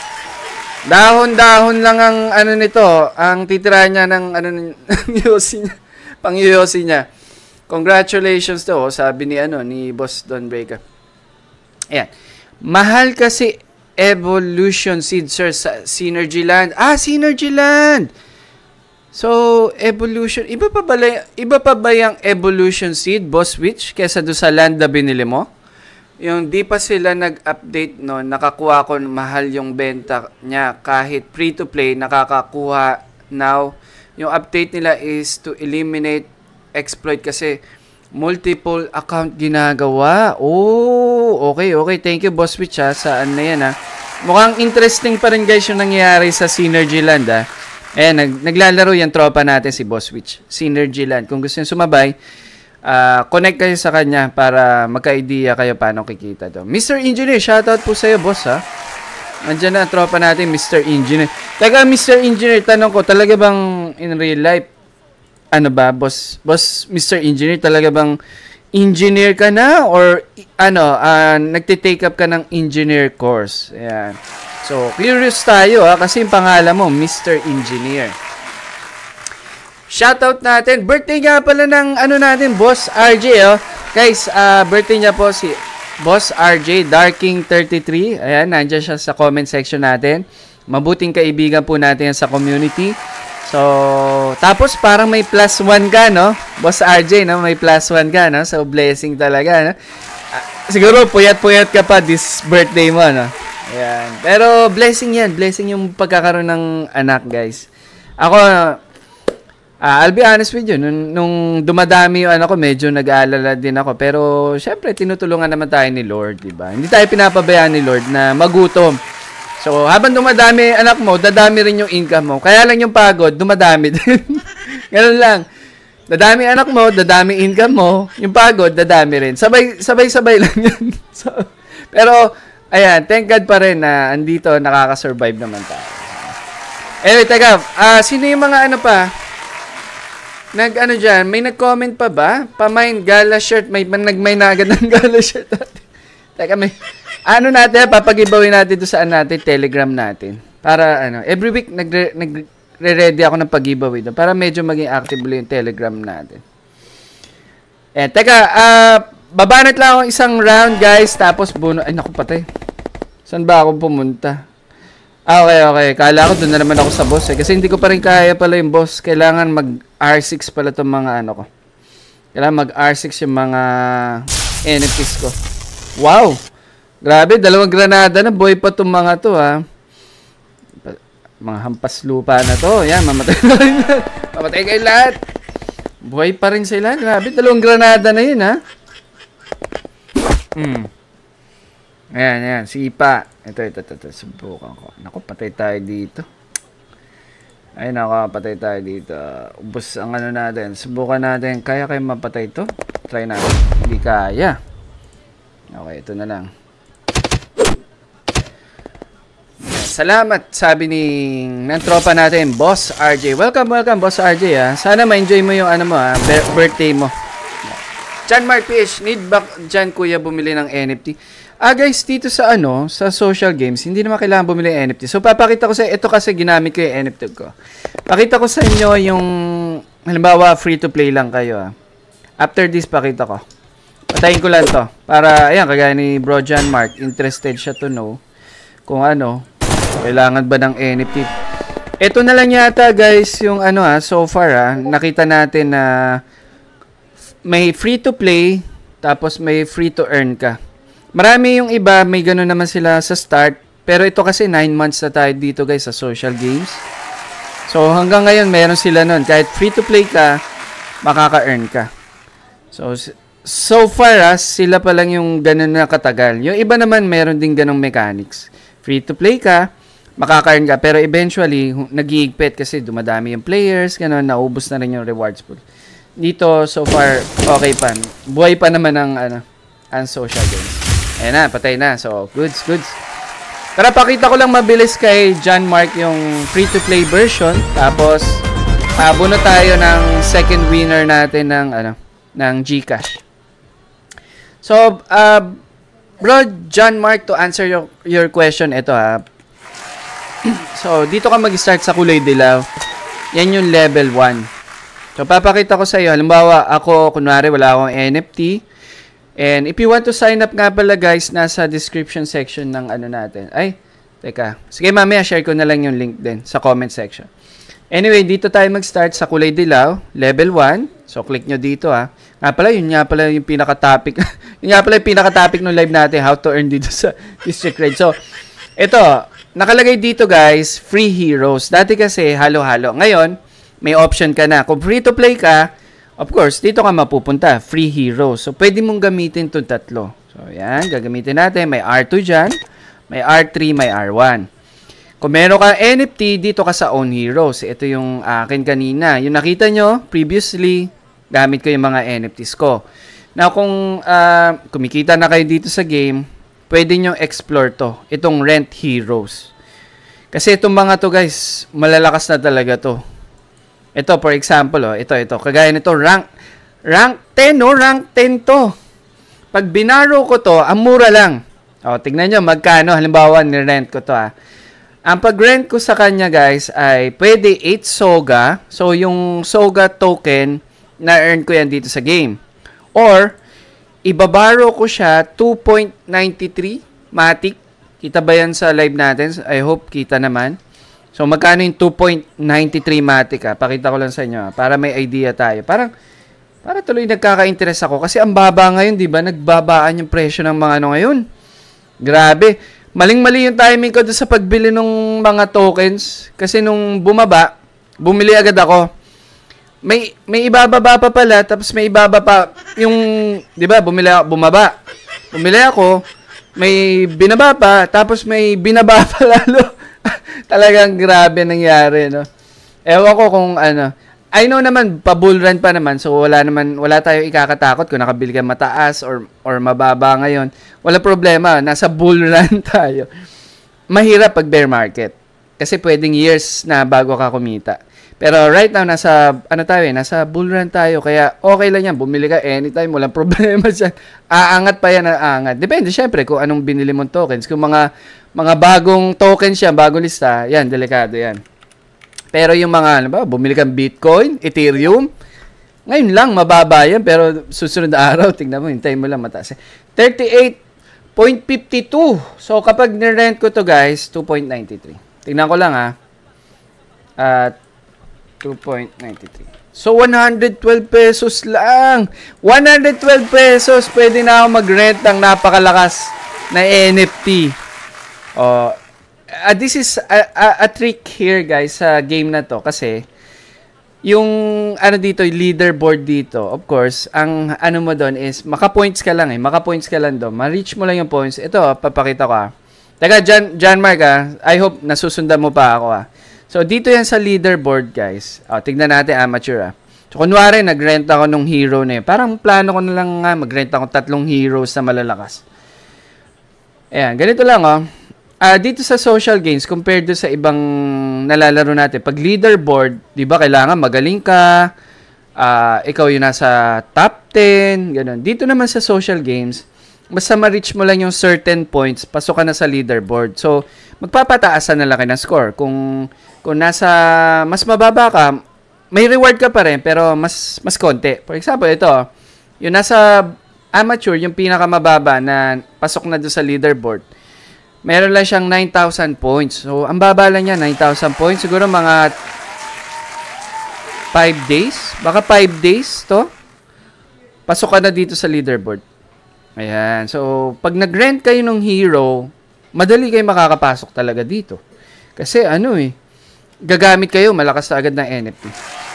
Dahon-dahon lang ang ano nito, ang titirahin niya ng ano ng yosi niya, pang yosi niya. Congratulations daw, sabi ni ano ni Boss Don Breaker. Ayan. Mahal kasi Evolution Seed sir sa Synergy Land. Ah, Synergy Land. So, Evolution, iba pa ba, iba pa ba yung Evolution Seed, Boss Witch, kesa doon sa land na binili mo? Yung di pa sila nag-update no, nakakuha ko mahal yung benta niya kahit free-to-play, nakakakuha now. Yung update nila is to eliminate exploit kasi multiple account ginagawa. Oh, okay, okay. Thank you, Boss Witch ha, sa ano na yan ha. Mukhang interesting pa rin guys yung nangyayari sa Synergy Land ha. Ayan, nag, naglalaro yung tropa natin si Boss Witch, Synergy Land. Kung gusto nyo sumabay, uh, connect kayo sa kanya para magka-idea kayo paano kikita to. Mister Engineer, shoutout po sa'yo, boss, ha? Nandiyan na ang tropa natin, Mister Engineer. Taga, Mister Engineer, tanong ko, talaga bang in real life, ano ba, boss, boss, Mister Engineer, talaga bang engineer ka na? Or, ano, uh, nagtitake up ka ng engineer course? Ayan. So, curious tayo ha, kasi yung pangalan mo, Mister Engineer. Shoutout natin. Birthday nga pala ng ano natin, Boss R J. Oh. Guys, uh, birthday niya po si Boss R J, Darking thirty-three. Ayan, nandiyan siya sa comment section natin. Mabuting kaibigan po natin sa community. So, tapos parang may plus one ka, no? Boss R J, no? May plus one ka, no? So, blessing talaga, no? Uh, siguro, puyat-puyat ka pa this birthday mo, no? Ayan. Pero blessing yan. Blessing yung pagkakaroon ng anak, guys. Ako, uh, I'll be honest with you, nung, nung dumadami yung anak ko, medyo nag-aalala din ako. Pero, syempre, tinutulungan naman tayo ni Lord, diba? Hindi tayo pinapabayaan ni Lord na magutom. So, habang dumadami anak mo, dadami rin yung income mo. Kaya lang yung pagod, dumadami din. Ganun lang. Dadami anak mo, dadami income mo. Yung pagod, dadami rin. Sabay, sabay-sabay lang yun. So, pero, ayan, thank God pa rin na andito, nakaka-survive naman tayo. Anyway, teka, uh, sino yung mga ano pa? Nag, ano dyan, may nag-comment pa ba? Pamain, gala shirt, may nag-may na agad ng gala shirt natin. Teka, may, ano natin, papag-giveaway natin to saan natin, Telegram natin. Para, ano, every week, nagre, nagre-ready ako ng pag-giveaway doon. Para medyo maging active yung Telegram natin. Eh, teka, ah, uh, babanat lang ako isang round, guys. Tapos, buno, ay, naku, patay. Saan ba ako pumunta? Ah, okay, okay. Kala ko doon na naman ako sa boss eh. Kasi hindi ko pa rin kaya pala yung boss. Kailangan mag R six pala itong mga ano ko. Kailangan mag R six yung mga N F Ts ko. Wow! Grabe, dalawang granada na. Boy pa itong mga to ha. Mga hampas lupa na to. Yan, mamatay na rin. Mamatay kayo lahat. Buhay pa rin sila. Grabe, dalawang granada na yun ha. Hmm. Ayan, ayan. Sipa. Ito, ito, ito, ito. Subukan ko. Naku, patay tayo dito. Ay, naku, patay tayo dito. Ubus ang ano natin. Subukan natin. Kaya kayo mapatay ito? Try natin. Hindi kaya. Okay, ito na lang. Salamat, sabi ni ng tropa natin, Boss R J. Welcome, welcome, Boss R J, ha. Sana ma-enjoy mo yung ano mo, ha, birthday mo. John Mark P H, need ba dyan, kuya, bumili ng N F T? Ah, guys, dito sa ano, sa social games, hindi naman kailangan bumili ng N F T. So, papakita ko sa ito kasi ginamit ko yung N F T ko. Pakita ko sa inyo yung, halimbawa, free-to-play lang kayo, ha. After this, pakita ko. Patayin ko lang to. Para, ayan, kagaya ni Bro John Mark, interested siya to know kung ano, kailangan ba ng N F T. Ito na lang yata, guys, yung ano, ha, so far, ha, nakita natin na may free-to-play, tapos may free-to-earn ka. Marami yung iba, may gano'n naman sila sa start. Pero ito kasi nine months na tayo dito, guys, sa social games. So, hanggang ngayon, meron sila nun. Kahit free-to-play ka, makaka-earn ka. So, so far, ah, sila pa lang yung gano'n na katagal. Yung iba naman, meron din ganong mechanics. Free-to-play ka, makaka-earn ka. Pero eventually, nag-iigpit kasi dumadami yung players, gano'n, naubos na rin yung rewards pool. Dito, so far, okay pa. Buhay pa naman ang, ano, ang social games. Ayan na, patay na. So, goods, goods. Tara, pakita ko lang mabilis kay John Mark yung free-to-play version. Tapos, abuno tayo ng second winner natin ng, ano, ng GCash. So, uh, bro, John Mark, to answer your, your question, ito ha. So, dito ka mag-start sa kulay dilaw. Yan yung level one. So, papakita ko sa iyo. Halimbawa, ako, kunwari, wala akong N F T. And if you want to sign up nga pala, guys, nasa description section ng ano natin. Ay, teka. Sige, mamaya share ko na lang yung link din sa comment section. Anyway, dito tayo mag-start sa kulay dilaw, level one. So, click nyo dito, ha. Nga pala, yun nga pala yung pinaka-topic. Yun nga pala yung pinaka-topic ng live natin, how to earn dito sa District Red. So, ito, nakalagay dito, guys, free heroes. Dati kasi, halo-halo. Ngayon, may option ka na. Kung free-to-play ka, of course, dito ka mapupunta. Free heroes. So, pwede mong gamitin itong tatlo. So, yan. Gagamitin natin. May R two dyan. May R three, may R one. Kung meron ka N F T, dito ka sa own heroes. Ito yung akin kanina. Yung nakita nyo, previously, gamit ko yung mga N F Ts ko. Now, kung uh, kumikita na kayo dito sa game, pwede nyo explore to. Itong rent heroes. Kasi itong mga to, guys, malalakas na talaga to. Ito, for example, oh, ito, ito. Kagaya nito, rank, rank ten, no? Rank ten to. Pag binaro ko to, ang mura lang. O, tignan nyo, magkano. Halimbawa, nirent ko to, ah. Ang pag-rent ko sa kanya, guys, ay pwede eight Soga. So, yung Soga token, na-earn ko yan dito sa game. Or, ibabaro ko siya two point nine three Matic. Kita ba yan sa live natin? I hope kita naman. So, magkano yung two point nine three Matic, ha? Pakita ko lang sa inyo, ha? Para may idea tayo. Parang, para tuloy nagkaka-interest ako. Kasi ang baba ngayon, di ba? Nagbabaan yung presyo ng mga ano ngayon. Grabe. Maling-mali yung timing ko doon sa pagbili ng mga tokens. Kasi nung bumaba, bumili agad ako. May, may ibababa pa pala, tapos may ibaba pa. Yung, di ba, bumili ako, bumaba. Bumili ako, may binaba pa, tapos may binaba pa lalo. Talagang grabe nangyari, no? Ewan ko kung ano. I know naman, pa-bull run pa naman, so wala naman, wala tayo ikakatakot kung nakabili ka mataas or, or mababa ngayon. Wala problema, nasa bull run tayo. Mahirap pag bear market. Kasi pwedeng years na bago ka kumita. Pero right now, nasa, ano tayo eh, nasa bull run tayo. Kaya okay lang yan, bumili ka anytime, walang problema dyan. Aangat pa yan, aangat. Depende syempre kung anong binili mong tokens. Kung mga, mga bagong tokens yan, bagong lista, yan, delikado yan. Pero yung mga, ano ba, bumili kang Bitcoin, Ethereum, ngayon lang, mababa yan. Pero susunod na araw, tingnan mo, hintayin mo lang mataas. thirty-eight point five two. So, kapag nirent ko to guys, two point nine three. Tingnan ko lang ha. At, uh, two point nine three. So, one hundred twelve pesos lang. one hundred twelve pesos, pwede na ako mag-rent ng napakalakas na N F T. Oh, Uh, this is a, a, a trick here guys sa game na to kasi yung ano dito, yung leaderboard dito, of course, ang ano mo doon is maka-points ka lang eh, maka-points ka lang doon, ma-reach mo lang yung points. Ito, papakita ko ah. Teka, John, John Mark ah, I hope nasusundan mo pa ako ah. So, dito yan sa leaderboard guys. O, tignan natin amateur ah. So, kunwari, nag-rent ako nung hero na yun. Parang plano ko na lang nga, mag-rent ako tatlong heroes na malalakas. Ayan, ganito lang oh. Uh, dito sa social games, compared do sa ibang nalalaro natin, pag leaderboard, di ba, kailangan magaling ka, uh, ikaw yung nasa top ten, ganun. Dito naman sa social games, basta ma-reach mo lang yung certain points, pasok ka na sa leaderboard. So, magpapataasan na lang kayo ng score. Kung, kung nasa, mas mababa ka, may reward ka pa rin, pero mas, mas konti. For example, ito, yung nasa amateur, yung pinakamababa na pasok na doon sa leaderboard, meron lang siyang nine thousand points. So, ang baba lang niya, nine thousand points. Siguro mga five days. Baka five days to. Pasok ka na dito sa leaderboard. Ayan. So, pag nag-rent kayo ng hero, madali kayo makakapasok talaga dito. Kasi ano eh, gagamit kayo, malakas na agad ng N F T.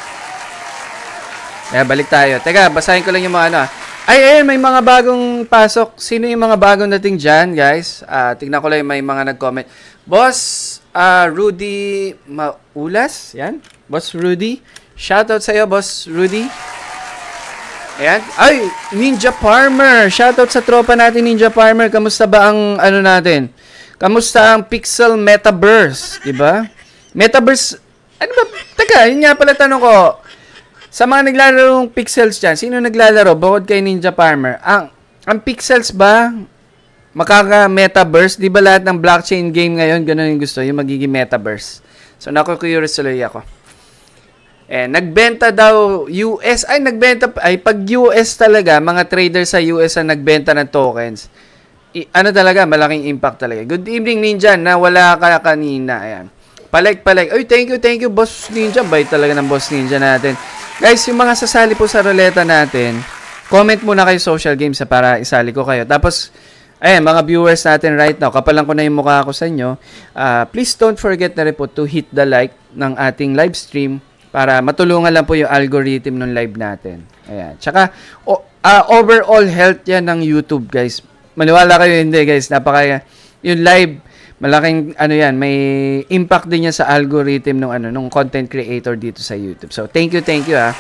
Kaya balik tayo. Teka, basahin ko lang yung mga ano ah. Ay, ayun, may mga bagong pasok. Sino yung mga bagong dating dyan, guys? Uh, tignan ko lang may mga nag-comment. Boss uh, Rudy Maulas. Yan. Boss Rudy. Shoutout sa'yo, Boss Rudy. Ayan. Ay, Ninja Farmer. Shoutout sa tropa natin, Ninja Farmer. Kamusta ba ang ano natin? Kamusta ang Pixel Metaverse? Diba? Metaverse. Ano ba? Teka, yun nga pala tanong ko. Sa mga naglalaro ng Pixels dyan, sino naglalaro? Bukod kay Ninja Farmer. Ang, ang Pixels ba, makaka-metaverse? Di ba lahat ng blockchain game ngayon, ganun yung gusto, yung magiging metaverse. So, naku-curious tuloy ako. Eh, nagbenta daw U S, ay, nagbenta, ay, pag U S talaga, mga traders sa U S ang nagbenta ng tokens. I, ano talaga, malaking impact talaga. Good evening, Ninja, na wala ka kanina. Ayan. Palike-palike. Ay, thank you, thank you, Boss Ninja. Bait talaga ng Boss Ninja natin. Guys, yung mga sasali po sa ruleta natin, comment muna kayo social games para isali ko kayo. Tapos, ayan, mga viewers natin right now, kapalan ko na yung mukha ko sa inyo. Uh, please don't forget na rin po to hit the like ng ating live stream para matulungan lang po yung algorithm ng live natin. Ayan. Tsaka, o, uh, overall health yan ng YouTube, guys. Maniwala kayo, hindi, guys. Napaka, yung live, malaking ano yan, may impact din yan sa algorithm ng ano ng content creator dito sa YouTube. So thank you, thank you ah.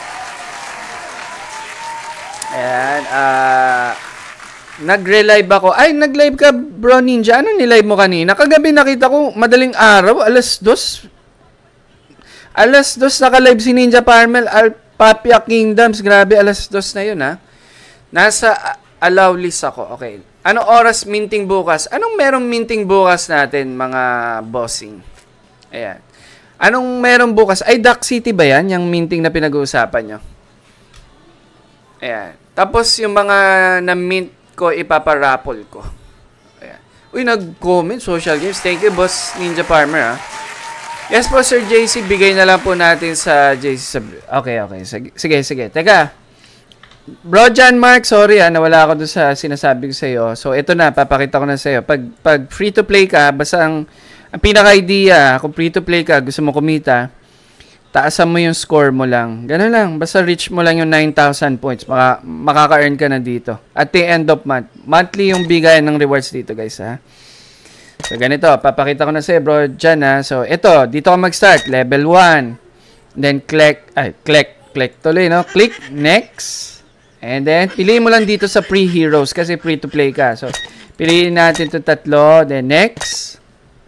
Ayan, uh, nagre-live ako. Ay, nag-live ka, Bro Ninja. Ano ni-live mo kanina? Kagabi nakita ko madaling araw, alas dos. Alas dos naka-live si Ninja Farmer, Alpapia Kingdoms. Grabe, alas dos na yun ha. Nasa uh, allow list ako. Okay. Anong oras minting bukas? Anong merong minting bukas natin, mga bossing? Ayan. Anong merong bukas? Ay, Duck City ba yan? Yung minting na pinag-uusapan nyo? Ayan. Tapos, yung mga na-mint ko, ipaparapple ko. Ayan. Uy, nag-comment, social games. Thank you, Boss Ninja Farmer, ha? Yes po, Sir J C. Bigay na lang po natin sa J C. Okay, okay. Sige, sige. Teka. Bro John Mark, sorry ah, nawala ako doon sa sinasabi ko sa iyo. So ito na, papakita ko na sa iyo. Pag pag free to play ka, basta ang, ang pinaka-idea, kung free to play ka, gusto mo kumita, taasan mo yung score mo lang. Ganun lang. Basta reach mo lang yung nine thousand points. Maka, makaka-earn ka na dito. At the end of month. Monthly yung bigay ng rewards dito, guys, ha. So, ganito. Papakita ko na sa'yo, bro. Diyan, ha. So, ito. Dito ka mag-start. Level one. Then, click. Ay, click. Click tuloy, no? Click. Next. And then, piliin mo lang dito sa pre-heroes kasi free-to-play ka. So, piliin natin itong tatlo. Then, next.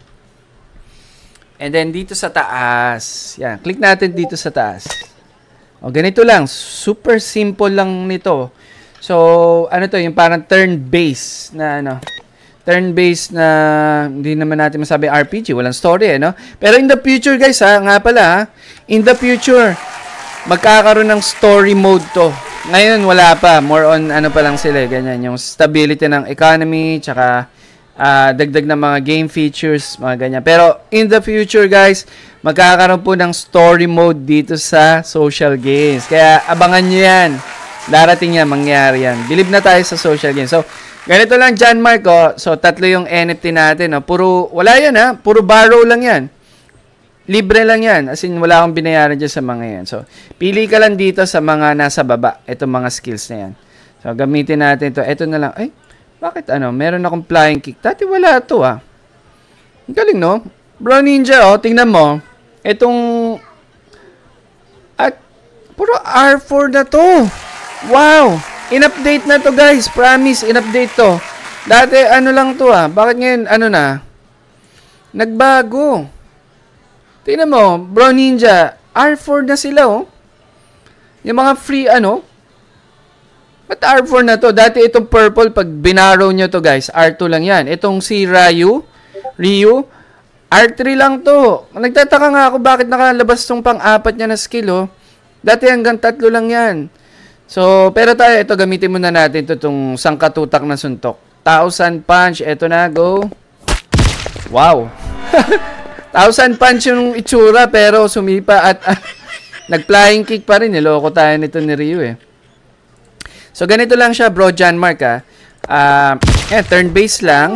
And then, dito sa taas. Yan. Click natin dito sa taas. O, ganito lang. Super simple lang nito. So, ano to? Yung parang turn-based na, ano. Turn-based na, hindi naman natin masabi R P G. Walang story, eh, no? Pero in the future, guys, ha? Nga pala, ha? In the future, magkakaroon ng story mode to. Ngayon, wala pa. More on, ano pa lang sila, ganyan. Yung stability ng economy, tsaka, Uh, dagdag na mga game features, mga ganyan. Pero in the future, guys, magkakaroon po ng story mode dito sa social games. Kaya abangan nyo yan. Darating yan, mangyari yan. Believe na tayo sa social games. So, ganito lang dyan, Mark. Oh. So, tatlo yung N F T natin. Oh. Puro, wala yan ha. Puro borrow lang yan. Libre lang yan. As in, wala akong binayaran dyan sa mga yan. So, pili ka lang dito sa mga nasa baba. Itong mga skills na yan. So, gamitin natin ito. Ito na lang. Ay, bakit ano? Meron akong flying kick. Dati wala ito ah. Ang galing no? Bro Ninja oh. Tingnan mo. Itong... At... Puro R four na to. Wow! In-update na to guys. Promise, in-update to. Dati ano lang to ah. Bakit ngayon ano na? Nagbago. Tingnan mo. Bro Ninja. R four na sila oh. Yung mga free ano... At R four na to. Dati itong purple, pag binarrow nyo to guys, R two lang yan. Itong si Ryu, Ryu, R three lang to. Nagtataka nga ako bakit nakalabas tong pang-apat niya na skill, oh. Dati hanggang tatlo lang yan. So, pero tayo, ito gamitin muna natin ito itong sangkatutak na suntok. Thousand punch, ito na, go. Wow. Thousand punch yung itsura, pero sumipa at uh, nag-flying kick pa rin. Niloko tayo nito ni Ryu, eh. So, ganito lang siya, bro, John Mark, ha. Uh, yan, turn-based lang.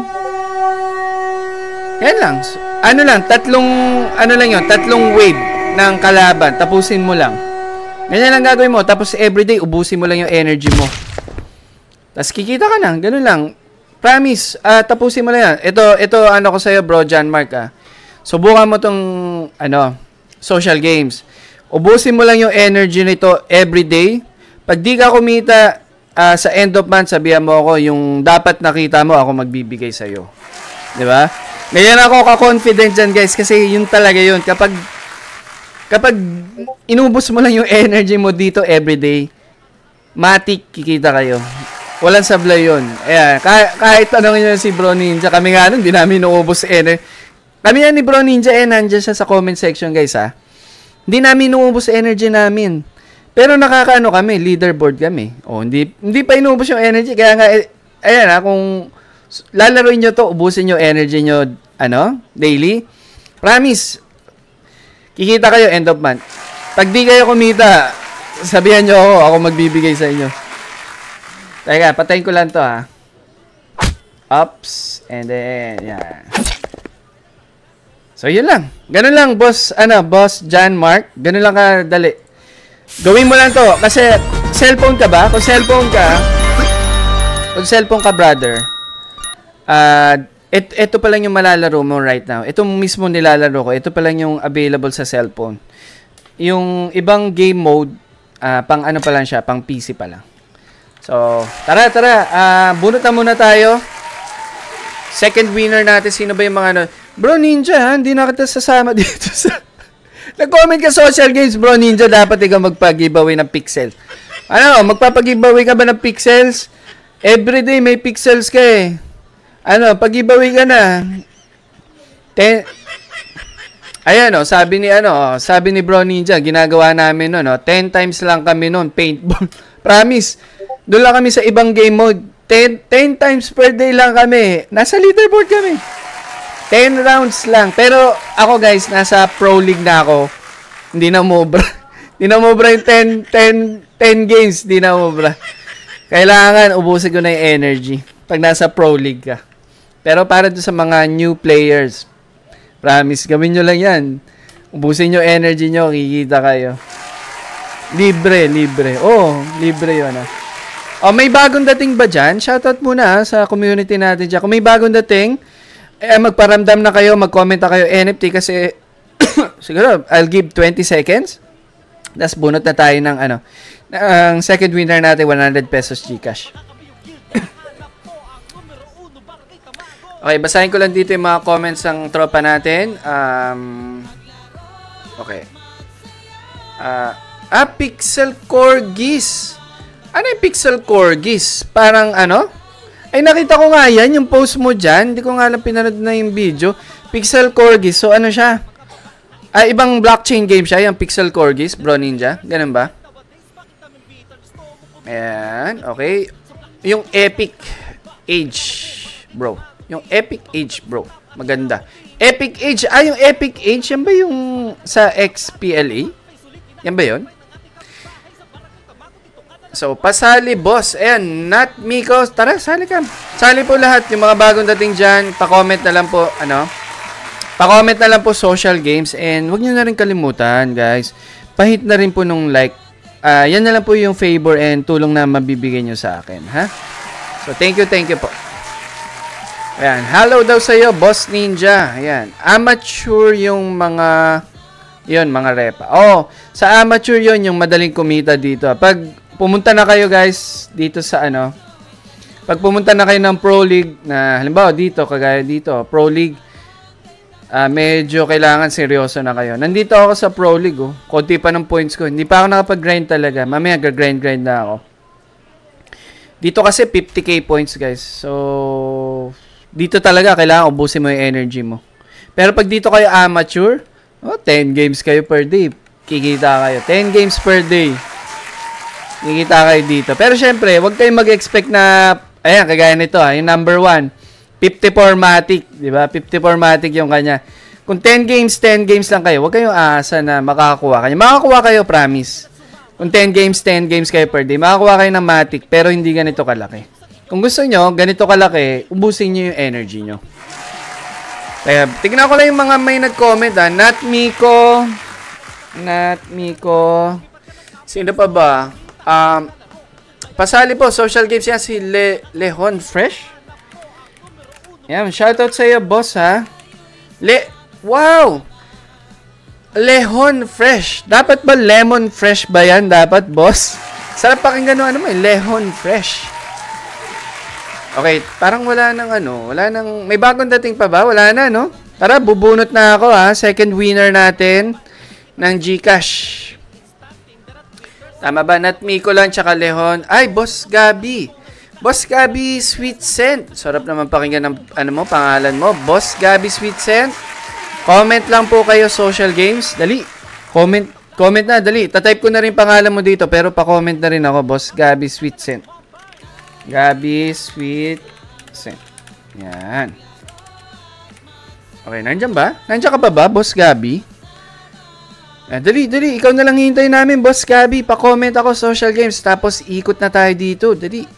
Yan lang. So, ano lang, tatlong, ano lang yun, tatlong wave ng kalaban. Tapusin mo lang. Ganyan lang gagawin mo. Tapos, everyday, ubusin mo lang yung energy mo. Tapos, kikita ka na. Ganun lang. Promise, uh, tapusin mo lang yan. Ito, ito, ano ko sa'yo, bro, John Mark, ha. Subukan mo tong, ano, social games. Ubusin mo lang yung energy nito everyday. Pag di ka kumita, Uh, sa end of month, sabihan mo ako, yung dapat nakita mo, ako magbibigay sa'yo. Diba? Ngayon ako ka-confident dyan, guys, kasi yun talaga yun. Kapag, kapag inubos mo lang yung energy mo dito everyday, matik, kikita kayo. Walang sablay yun. Ayan, kahit, kahit tanongin nyo si Bro Ninja, kami nga nun, di namin inuubos energy. Kami yan ni Bro Ninja, eh, nandiyan siya sa comment section, guys, ha. Hindi namin inuubos energy namin. Pero nakakaano kami, leaderboard kami. Oh, hindi hindi pa inubos yung energy kaya nga eh, ayan ha, kung lalaruin niyo to, ubusin yung energy niyo ano, daily. Promise. Kikita kayo end of month. Pag di kayo kumita, sabihan niyo ako, ako magbibigay sa inyo. Teka, patayin ko lang to ha. Ups and then yan. So yun lang. Ganun lang, boss, ano, boss John Mark. Ganun lang kadali. Gawin mo lang to. Kasi, cellphone ka ba? Kung cellphone ka, kung cellphone ka, brother, uh, et, ito pa lang yung malalaro mo right now. Ito mismo nilalaro ko. Ito pa lang yung available sa cellphone. Yung ibang game mode, uh, pang ano pa lang siya, pang P C pa lang. So, tara, tara. Uh, bunot na muna tayo. Second winner natin. Sino ba yung mga ano? Bro Ninja, ha? Hindi na kita sasama dito sa... Nag-comment ka social games, Bro Ninja, dapat ikaw magpa-giveaway ng pixels. Ano, magpapag-giveaway ka ba ng pixels? Everyday may pixels ka eh. Ano, pag-giveaway ka na. Ten... Ayan o, sabi ni ano, sabi ni Bro Ninja, ginagawa namin no, no, ten times lang kami noon, paintball. Promise, doon lang kami sa ibang game mode. ten, ten times per day lang kami. Nasa leaderboard kami. ten rounds lang. Pero ako guys, nasa pro league na ako. Hindi na umubra. Hindi na umubra yung ten, ten, ten games. Hindi na umubra. Kailangan ubusin ko na yung energy pag nasa pro league ka. Pero para doon sa mga new players, promise, gawin nyo lang yan. Ubusin nyo energy nyo, kikita kayo. Libre, libre. Oh, libre yun ah. Oh, may bagong dating ba dyan? Shoutout muna ah, sa community natin dyan. Kung may bagong dating, eh, magparamdam na kayo, mag-comment na kayo N F T kasi siguro, I'll give twenty seconds. Tapos bunot na tayo ng ano. Ang second winner natin, one hundred pesos Gcash. Okay, basahin ko lang dito yung mga comments ng tropa natin. Um, okay. Uh, ah, Pixel Corgis. Ano yung Pixel Corgis? Parang ano? Ay, nakita ko nga yan, yung post mo dyan. Hindi ko nga lang pinanood na yung video. Pixel Corgis. So, ano siya? Ay, ibang blockchain game siya, yung Pixel Corgis, Bro Ninja. Ganun ba? Ayan, okay. Yung Epic Age, bro. Yung Epic Age, bro. Maganda. Epic Age. Ah, yung Epic Age, yan ba yung sa X P L A? Yan ba yun? So, pasali, boss. Ayan, Nat Miko. Tara, sali ka. Sali po lahat. Yung mga bagong dating dyan, pa-comment na lang po, ano? Pa-comment na lang po social games. And huwag nyo na rin kalimutan, guys. Pahit na rin po nung like. Uh, yan na lang po yung favor and tulong na mabibigay nyo sa akin, ha? So, thank you, thank you po. Ayan, hello daw sa'yo, Boss Ninja. Ayan, amateur yung mga, yun, mga repa. Oh, sa amateur yun, yung madaling kumita dito. Pag pumunta na kayo, guys, dito sa ano, pag pumunta na kayo ng Pro League, na halimbawa dito, kagaya dito, Pro League, uh, medyo kailangan seryoso na kayo. Nandito ako sa Pro League, oh. Konti pa ng points ko. Hindi pa ako nakapag-grind talaga. Mamaya, gag-grind-grind na ako. Dito kasi fifty K points, guys. So, dito talaga, kailangan ubusin mo yung energy mo. Pero pag dito kayo amateur, oh, ten games kayo per day. Kikita kayo. ten games per day. Kikita kayo dito. Pero syempre, huwag kayong mag-expect na, ayan, kagaya nito, ha, yung number one, fifty-four Matic, di ba? fifty-four Matic yung kanya. Kung ten games, ten games lang kayo, huwag kayong aasa na makakakuha kayo. Makakakuha kayo, promise. Kung ten games, ten games kayo per day, makakakuha kayo ng Matic, pero hindi ganito kalaki. Kung gusto nyo, ganito kalaki, ubusin nyo yung energy nyo. Kaya, tignan ko lang yung mga may nag-comment, ha. Nat Miko. Nat Miko. Sino pa ba? Um, pasali po, social games yan, si Le Lehon Fresh. Yan, shoutout sa iyo, boss, ha. Le, wow! Lehon Fresh. Dapat ba lemon fresh ba yan? Dapat, boss? Sarap pakinggan ano mo, eh. Lehon Fresh. Okay, parang wala nang ano, wala nang, may bagong dating pa ba? Wala na, no? Tara, bubunot na ako, ha. Second winner natin ng Gcash. Tama ba? Nat Miko lang, tsaka Lehon. Ay, Boss Gabi. Boss Gabi Sweet Scent. Sarap naman pakinggan ng ano mo, pangalan mo. Boss Gabi Sweet Scent. Comment lang po kayo, social games. Dali. Comment, comment na, dali. Tatype ko na rin pangalan mo dito, pero pa-comment na rin ako, Boss Gabi Sweet Scent. Gabi Sweet Scent. Yan. Okay, nandiyan ba? Nandiyan ka pa ba, Boss Gabi? Ah, dali, dali. Ikaw na lang hintayin namin, Boss Gabi. Pa-comment ako, social games. Tapos, ikot na tayo dito. Dali.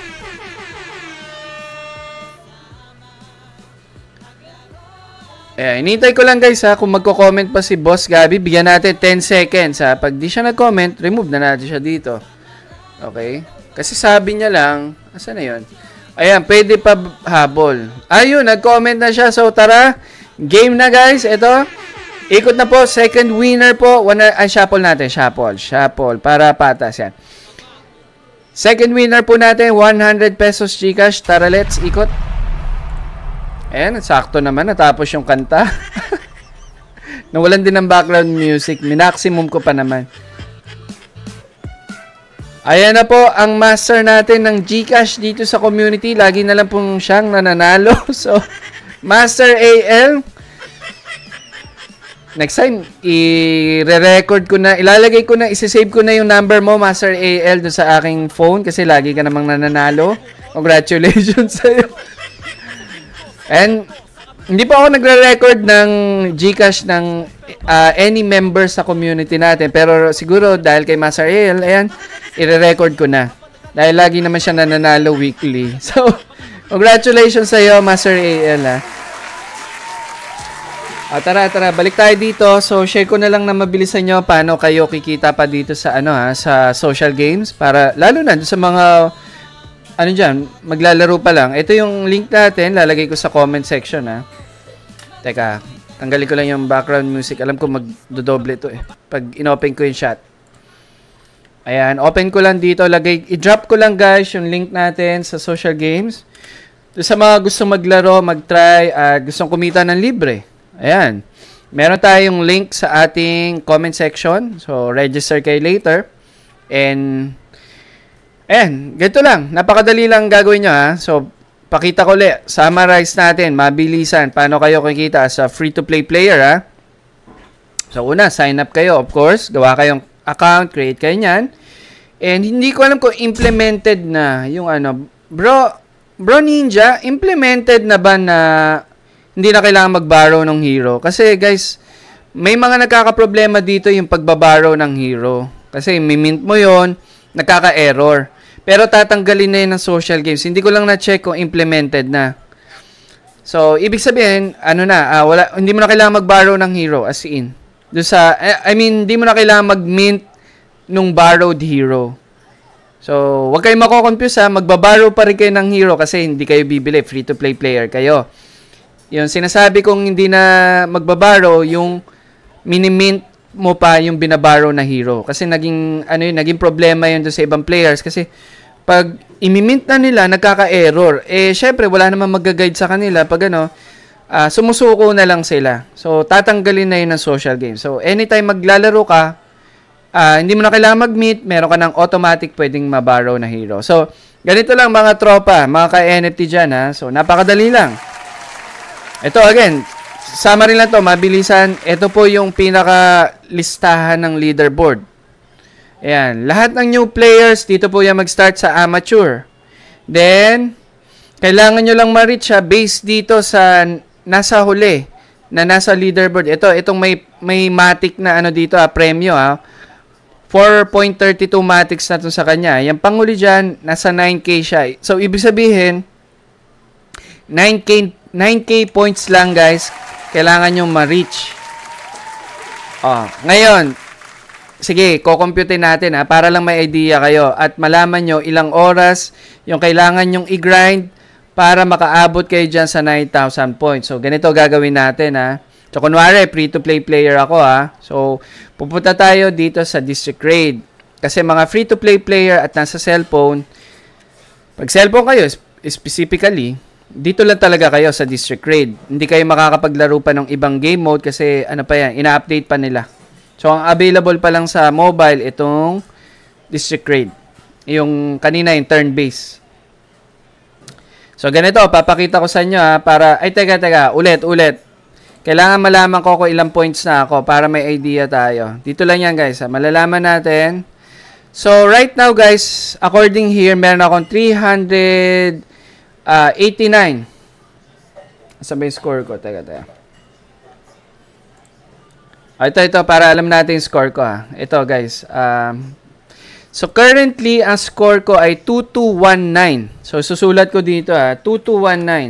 Eh, inintay ko lang, guys, ha. Kung magko-comment pa si Boss Gabi, bigyan natin ten seconds, ha. Pag di siya nag-comment, remove na natin siya dito. Okay? Kasi sabi niya lang, asan na yun? Ayan, pwede pa habol. Ayun, nag-comment na siya. So, tara. Game na, guys. Ito. Ikot na po. Second winner po. One, ay, shuffle natin. Shuffle. Shuffle. Para patas yan. Second winner po natin. one hundred pesos Gcash. Tara, let's ikot. Ayan, sakto naman. Natapos yung kanta. Nawalan din ng background music. Minaksimum ko pa naman. Ayan na po ang master natin ng Gcash dito sa community. Lagi na lang pong siyang nananalo. So, Master A L. Next time, i-re-record ko na, ilalagay ko na, isi-save ko na yung number mo, Master A L, doon sa aking phone kasi lagi ka namang nananalo. Congratulations sa'yo. And, hindi pa ako nagre-record ng Gcash ng uh, any member sa community natin. Pero siguro, dahil kay Master A L, ayan, i-record ko na. Dahil lagi naman siya nananalo weekly. So, congratulations sa'yo, Master A L, ha. Ah, tara, tara, balik tayo dito. So, share ko na lang na mabilis sa inyo paano kayo kikita pa dito sa ano ha, sa social games para lalo na sa mga ano diyan, maglalaro pa lang. Ito yung link natin, lalagay ko sa comment section ha. Teka, tanggalin ko lang yung background music. Alam ko magdodoble ito eh pag inopen ko yung chat. Ayan, open ko lang dito, lagay i-drop ko lang guys yung link natin sa social games. Sa mga gustong maglaro, mag-try at gustong kumita ng libre. Ayan. Meron tayong link sa ating comment section. So, register kayo later. And, ayan. Ganito lang. Napakadali lang gagawin nyo, ha. So, pakita ko ulit. Summarize natin. Mabilisan. Paano kayo kikita as a free-to-play player, ha. So, una, sign up kayo, of course. Gawa kayong account. Create kayo nyan. And, hindi ko alam kung implemented na yung ano. Bro, bro Ninja, implemented na ba na hindi na kailangan mag-borrow ng hero? Kasi guys, may mga nagkakaproblema dito yung pagbaborrow ng hero. Kasi mimint mo yon, nagkaka-error. Pero tatanggalin na yun ng social games. Hindi ko lang na-check kung implemented na. So, ibig sabihin, ano na, uh, wala, hindi mo na kailangan mag-borrow ng hero, as in. Doon sa, I mean, hindi mo na kailangan mag-mint nung borrowed hero. So, wag kayong mako-confuse ha, magbaborrow pa rin kayo ng hero kasi hindi kayo bibili, free-to-play player kayo. Yung sinasabi kong hindi na magbaborrow, yung minimint mo pa yung binaborrow na hero. Kasi naging, ano yun, naging problema yun doon sa ibang players. Kasi pag imimint na nila, nagkaka-error. Eh, syempre, wala naman mag-guide sa kanila. Pag ano, uh, sumusuko na lang sila. So, tatanggalin na yun ng social game. So, anytime maglalaro ka, uh, hindi mo na kailangan mag-meet, meron ka ng automatic pwedeng maborrow na hero. So, ganito lang mga tropa, mga ka-N F T dyan ha. So, napakadali lang. Ito again, summary lang to, mabilisan. Ito po yung pinaka-listahan ng leaderboard. Ayan, lahat ng new players, dito po yan mag-start sa amateur. Then, kailangan nyo lang ma-reach siya based dito sa nasa huli, na nasa leaderboard. Ito, itong may, may matic na ano dito, ah, premyo. Ah. four point three two matics na to sa kanya. Yung panghuli dyan, nasa nine K siya. So, ibig sabihin, nine K nine K points lang guys kailangan nyo ma-reach. Oh, ngayon sige, kukomputin natin ha para lang may idea kayo at malaman nyo ilang oras yung kailangan nyong i-grind para makaabot kayo dyan sa nine thousand points. So ganito gagawin natin ha. So kunwari free to play player ako ha. So pupunta tayo dito sa district raid kasi mga free to play player at nasa cellphone, pag cellphone kayo specifically, dito lang talaga kayo sa district raid. Hindi kayo makakapaglaro pa ng ibang game mode kasi ano pa yan, ina-update pa nila. So, ang available pa lang sa mobile, itong district raid. Yung kanina, yung turn-based. So, ganito, papakita ko sa inyo ha, para, ay teka, teka, ulit, ulit. Kailangan malaman ko kung ilang points na ako para may idea tayo. Dito lang yan guys ha, malalaman natin. So, right now guys, according here, meron akong three hundred eighty-nine. Saan ba yung score ko? Teka, teka. Ah, ito, ito, para alam natin yung score ko ha. Ito guys. Um, so, currently, ang score ko ay two two one nine. So, susulat ko dito ha. two two one nine.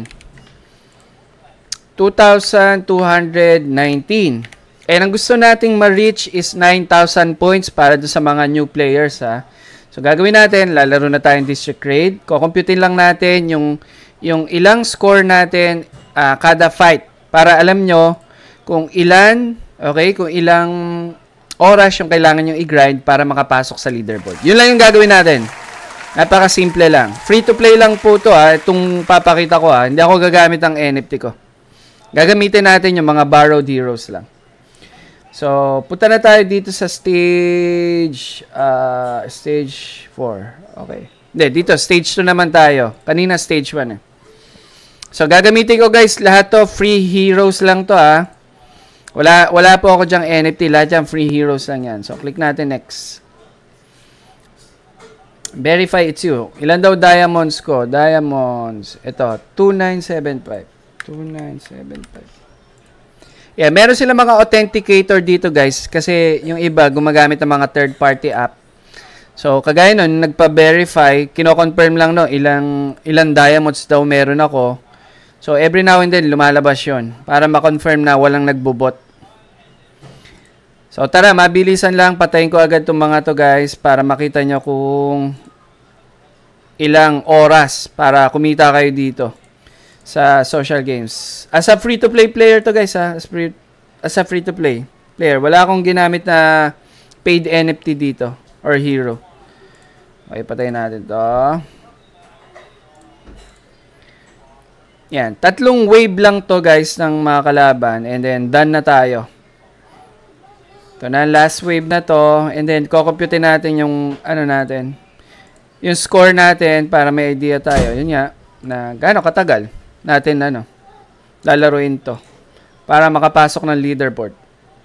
two thousand two hundred nineteen. And ang gusto nating ma-reach is nine thousand points para doon sa mga new players ha. So, gagawin natin, lalaro na tayong district raid. Kukumputin lang natin yung, yung ilang score natin uh, kada fight. Para alam nyo kung ilan, okay, kung ilang oras yung kailangan nyo i-grind para makapasok sa leaderboard. Yun lang yung gagawin natin. Napaka-simple lang. Free to play lang po to ha. Itong papakita ko ha. Hindi ako gagamit ang N F T ko. Gagamitin natin yung mga borrowed heroes lang. So, punta na tayo dito sa stage uh, stage four. Okay. Hindi, dito stage two naman tayo. Kanina stage one eh. So, gagamitin ko guys, lahat to free heroes lang to ha. Wala, wala po ako dyang N F T. Lahat dyan free heroes lang yan. So, click natin next. Verify it's you. Ilan daw diamonds ko? Diamonds. Ito, two nine seven five. two nine seven five. Yeah, meron sila mga authenticator dito guys kasi yung iba gumagamit ng mga third party app. So kagaya nun, nagpa-verify, kino-confirm lang no ilang ilang diamonds daw meron ako. So, every now and then, lumalabas yon para ma-confirm na walang nagbubot. So, tara, mabilisan lang. Patayin ko agad itong mga to guys para makita nyo kung ilang oras para kumita kayo dito sa social games. As a free-to-play player to guys, ha? As, free, as a free-to-play player. Wala akong ginamit na paid N F T dito or hero. Okay, patayin natin to. Yan. Tatlong wave lang to guys ng mga kalaban. And then, done na tayo. Ito na, last wave na to. And then, kukompute natin yung, ano natin, yung score natin para may idea tayo. Yun nga, na gaano katagal natin, ano, lalaruin to. Para makapasok ng leaderboard.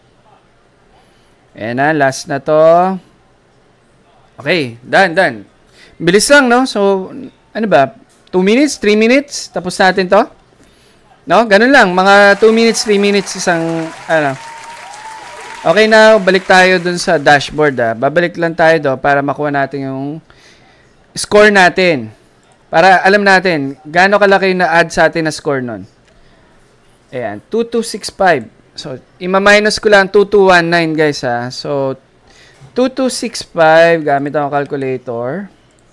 Ayan na, last na to. Okay, done, done. Bilis lang, no? So, ano ba? two minutes, three minutes, tapos natin to. No? Ganun lang. Mga two minutes, three minutes, isang, ano. Okay na, balik tayo dun sa dashboard, ah. Babalik lang tayo do para makuha natin yung score natin. Para alam natin, gaano kalaki na add sa atin na score nun. Ayan, two two six five. So, ima-minus ko lang two two one nine, guys, ha. So, two two six five, gamit ang calculator.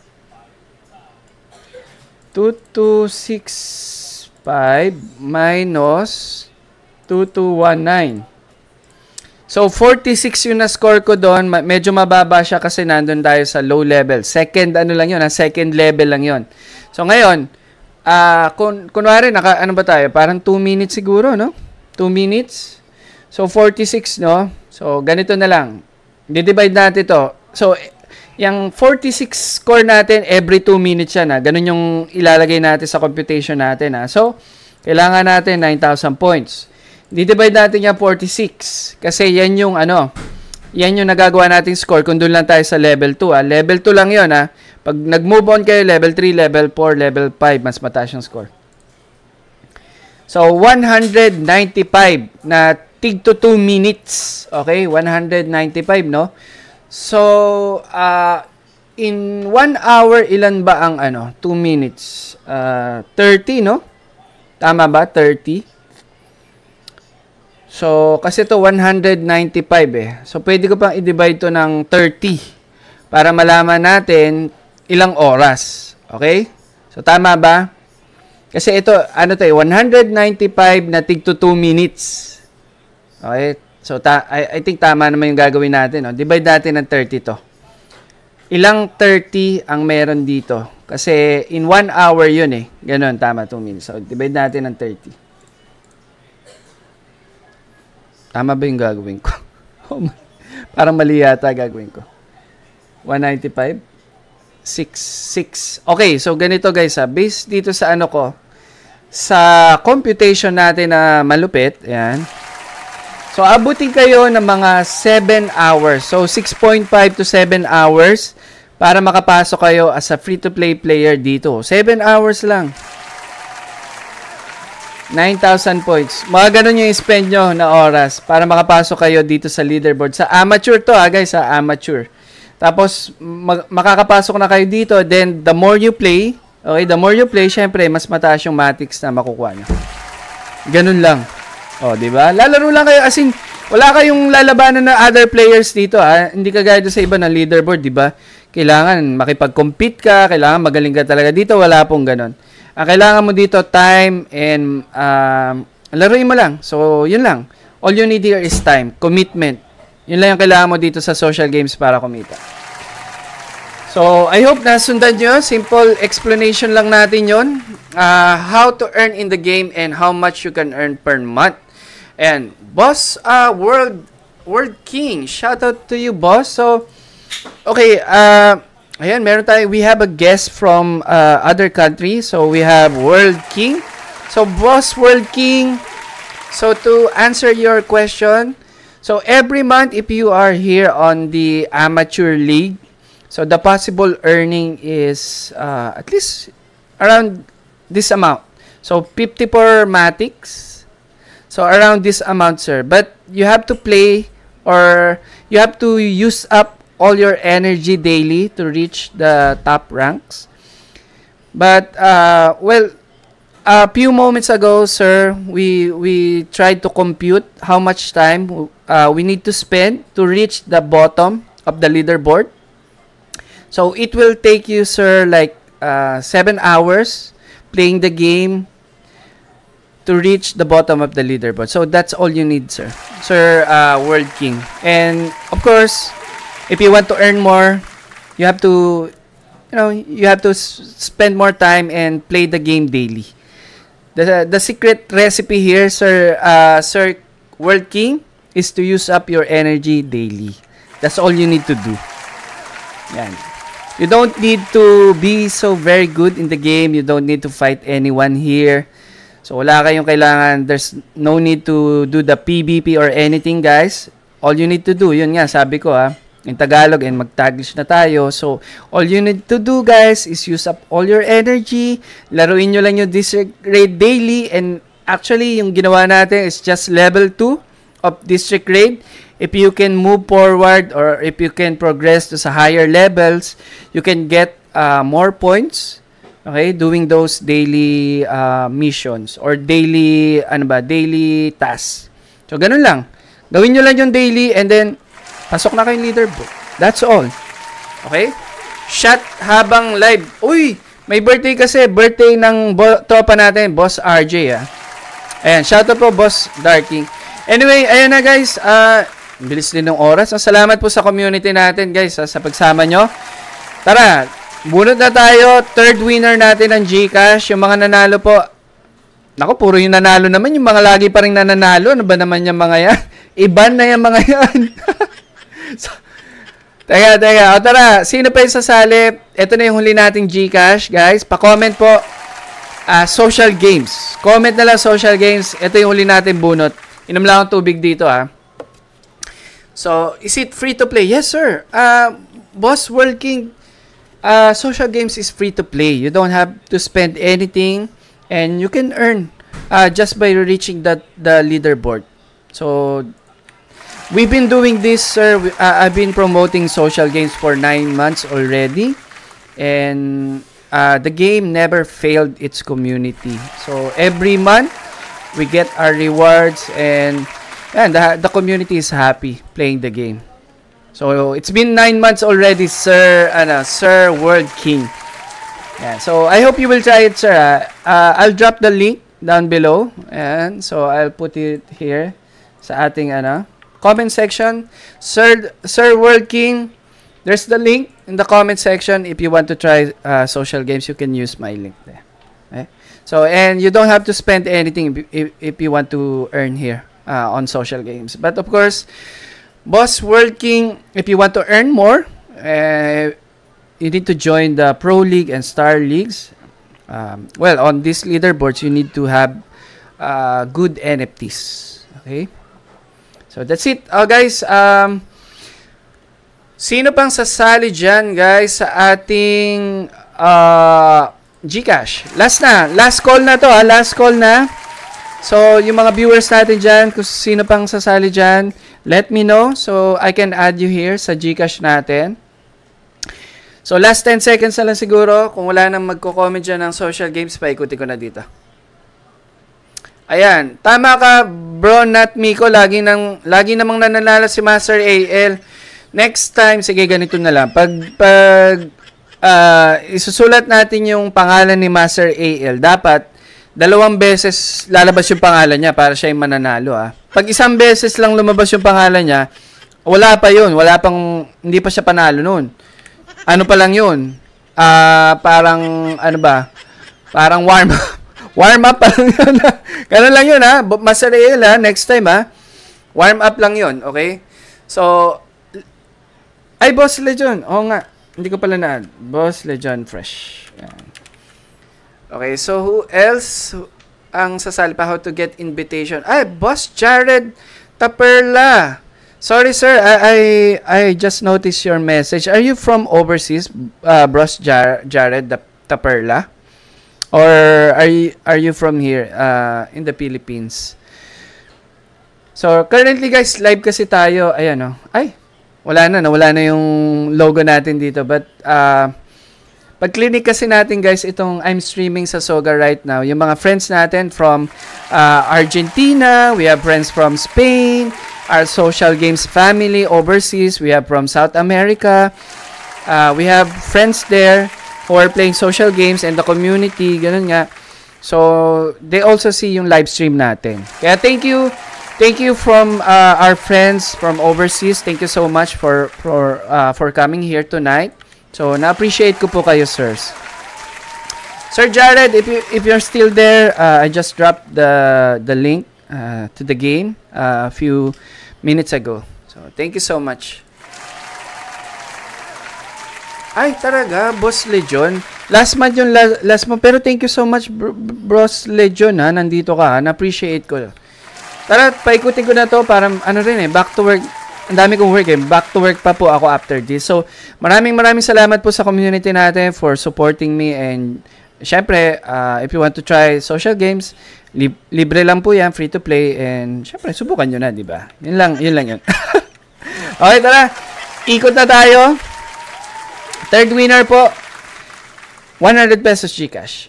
two two six five minus two two one nine. So, forty-six yung na-score ko doon. Medyo mababa siya kasi nandun tayo sa low level. Second, ano lang yun, ha? Second level lang yun. So, ngayon, uh, kun kunwari, naka, ano ba tayo? Parang two minutes siguro, no? two minutes. So, forty-six, no? So, ganito na lang. Di-divide natin to. So, yung forty-six score natin, every two minutes yan, ha? Ganun yung ilalagay natin sa computation natin, ha? So, kailangan natin nine thousand points. Di-divide natin yung forty-six. Kasi yan yung, ano, yan yung nagagawa nating score kung doon lang tayo sa level two, ha? Level two lang yun, ha? Pag nag-move on kayo, level three, level four, level five, mas mataas yung score. So, one hundred ninety-five na tig to two minutes. Okay? one hundred ninety-five, no? So, uh, in one hour, ilan ba ang ano? two minutes. Uh, thirty, no? Tama ba? thirty. So, kasi to one hundred ninety-five eh. So, pwede ko pang i-divide to ng thirty para malaman natin ilang oras. Okay? So, tama ba? Kasi ito, ano to eh, one hundred ninety-five na tig to two minutes. Okay? So, ta I, I think tama naman yung gagawin natin. No? Divide natin ng thirty to. Ilang thirty ang meron dito? Kasi in one hour yun eh. Ganon, tama, two minutes. So, divide natin ng thirty. Tama ba yung gagawin ko? Parang mali yata gagawin ko. one ninety-five? six, six. Okay, so ganito guys ha. Based dito sa ano ko, sa computation natin na malupit, ayan. So, abutin kayo ng mga seven hours. So, six point five to seven hours para makapasok kayo as a free-to-play player dito. seven hours lang. nine thousand points. Mga ganun yung spend nyo na oras para makapasok kayo dito sa leaderboard. Sa amateur to ha guys, sa amateur. Tapos, makakapasok na kayo dito. Then, the more you play, okay, the more you play, syempre, mas mataas yung matics na makukuha nyo. Ganun lang. O, di ba? Lalaro lang kayo. As in, wala kayong lalabanan na other players dito, ha? Hindi ka gaya sa iba ng leaderboard, di ba? Kailangan makipag-compete ka, kailangan magaling ka talaga. Dito, wala pong ganun. Ang kailangan mo dito, time and um, laruin mo lang. So, yun lang. All you need here is time, commitment. Yun lang yung kailangan mo dito sa social games para kumita. So, I hope na sundan nyo. Simple explanation lang natin yun. Uh, how to earn in the game and how much you can earn per month. And, boss, uh, World World King, shout out to you, boss. So, okay, uh, ayan, meron tayo, we have a guest from uh, other country. So, we have World King. So, boss, World King, so to answer your question, so every month, if you are here on the amateur league, so the possible earning is uh, at least around this amount. So, fifty for Matics. So, around this amount, sir. But, you have to play or you have to use up all your energy daily to reach the top ranks. But, uh, well, a few moments ago, sir, we we tried to compute how much time uh, we need to spend to reach the bottom of the leaderboard. So it will take you, sir, like uh, seven hours playing the game to reach the bottom of the leaderboard. So that's all you need, sir. Sir, uh, World King. And of course, if you want to earn more, you have to, you know, you have to s- spend more time and play the game daily. The the secret recipe here, sir, uh, Sir World King, is to use up your energy daily. That's all you need to do. Yan. You don't need to be so very good in the game. You don't need to fight anyone here. So wala kayong kailangan. There's no need to do the P V P or anything, guys. All you need to do, yun nga, sabi ko ah, in Tagalog, and mag-Taglish na tayo. So, all you need to do, guys, is use up all your energy. Laruin nyo lang yung District Raid daily. And actually, yung ginawa natin is just level two of District Raid. If you can move forward or if you can progress to sa higher levels, you can get uh, more points, okay, doing those daily uh, missions or daily, ano ba, daily tasks. So, ganun lang. Gawin nyo lang yung daily and then pasok na kayong leaderboard. That's all. Okay? Shot habang live. Uy! May birthday kasi. Birthday ng bo- tropa natin. Boss R J, ah. Ayan. Shout out po, Boss Darking. Anyway, ayan na, guys. Uh, bilis din ng oras. Salamat po sa community natin, guys, ah, sa pagsama nyo. Tara. Bunot na tayo. Third winner natin ng GCash. Yung mga nanalo po. Naku, puro yung nanalo naman. Yung mga lagi pa rin nananalo. Ano ba naman yung mga yan? Iban na yung mga yan. So, teka, teka. O tara, sino pa yung sasali? Ito na yung huli nating GCash, guys. Pa-comment po. Uh, social games. Comment na lang social games. Ito yung huli natin bunot. Inom lang akong tubig dito, ah. So, is it free to play? Yes, sir. Uh, Boss World King, uh, social games is free to play. You don't have to spend anything and you can earn uh, just by reaching the, the leaderboard. So, we've been doing this, sir. We, uh, I've been promoting social games for nine months already. And uh, the game never failed its community. So, every month, we get our rewards and, and the, the community is happy playing the game. So, it's been nine months already, sir, ano, Sir World King. Yeah, so, I hope you will try it, sir. Uh, I'll drop the link down below. And so, I'll put it here sa ating, ano, comment section. Sir Sir World King, there's the link in the comment section. If you want to try uh, social games, you can use my link there. Okay? So, and you don't have to spend anything if, if you want to earn here uh, on social games. But of course, Boss World King, if you want to earn more, uh, you need to join the Pro League and Star Leagues. Um, well, on these leaderboards, you need to have uh, good N F Ts. Okay? So, that's it. Oh, guys, um, sino pang sasali dyan, guys, sa ating uh, GCash? Last na. Last call na to, ha? Last call na. So, yung mga viewers natin dyan, kung sino pang sasali dyan, let me know so I can add you here sa GCash natin. So, last ten seconds na lang siguro. Kung wala nang magko-comment dyan ng social games, paikuti ko na dito. Ayan. Tama ka, bro, not Miko. Lagi, nang, lagi namang nananalo si Master A L. Next time, sige, ganito na lang. Pag, pag uh, isusulat natin yung pangalan ni Master A L, dapat dalawang beses lalabas yung pangalan niya para siya yung mananalo. Ah. Pag isang beses lang lumabas yung pangalan niya, wala pa yun. Wala pang, hindi pa siya panalo nun. Ano pa lang yun? Uh, parang, ano ba? Parang warm up. Warm up pa lang yun. Ganun lang yun, ha? Master A L, ha? Next time, ha? Warm up lang yun, okay? So, ay, Boss Legion. Oo nga. Hindi ko pala na Boss Legion Fresh. Yan. Okay, so who else ang sasali pa? How to get invitation? Ay, Boss Jared Taperla. Sorry, sir. I, I I just noticed your message. Are you from overseas, uh, Boss Jar Jared Taperla? Or are you, are you from here, uh, in the Philippines? So, currently, guys, live kasi tayo. Ayan, oh. Ay, wala na. Nawala na yung logo natin dito. But, uh, Pag clinic kasi natin guys, itong I'm streaming sa Soga right now, yung mga friends natin from uh, Argentina, we have friends from Spain, our social games family overseas, we have from South America, uh, we have friends there who are playing social games and the community, ganun nga. So, they also see yung live stream natin. Kaya thank you, thank you from uh, our friends from overseas. Thank you so much for for uh, for coming here tonight. So, na-appreciate ko po kayo, sirs. Sir Jared, if you if you're still there, uh, I just dropped the the link uh, to the game uh, a few minutes ago. So, thank you so much. Ay, talaga, Boss Legion. Last month yung la last month. Pero thank you so much, bro, Boss Legion, ha. Nandito ka, ha. Na-appreciate ko. Tara, paikutin ko na to para, ano rin eh, back to work. Ang dami kong work eh. Back to work pa po ako after this. So, maraming maraming salamat po sa community natin for supporting me. And, syempre, uh, if you want to try social games, lib libre lang po yan, free to play. And, syempre, subukan nyo na, di ba? Yun lang, yun lang yun. Okay, tara. Ikot na tayo. Third winner po. one hundred pesos Gcash.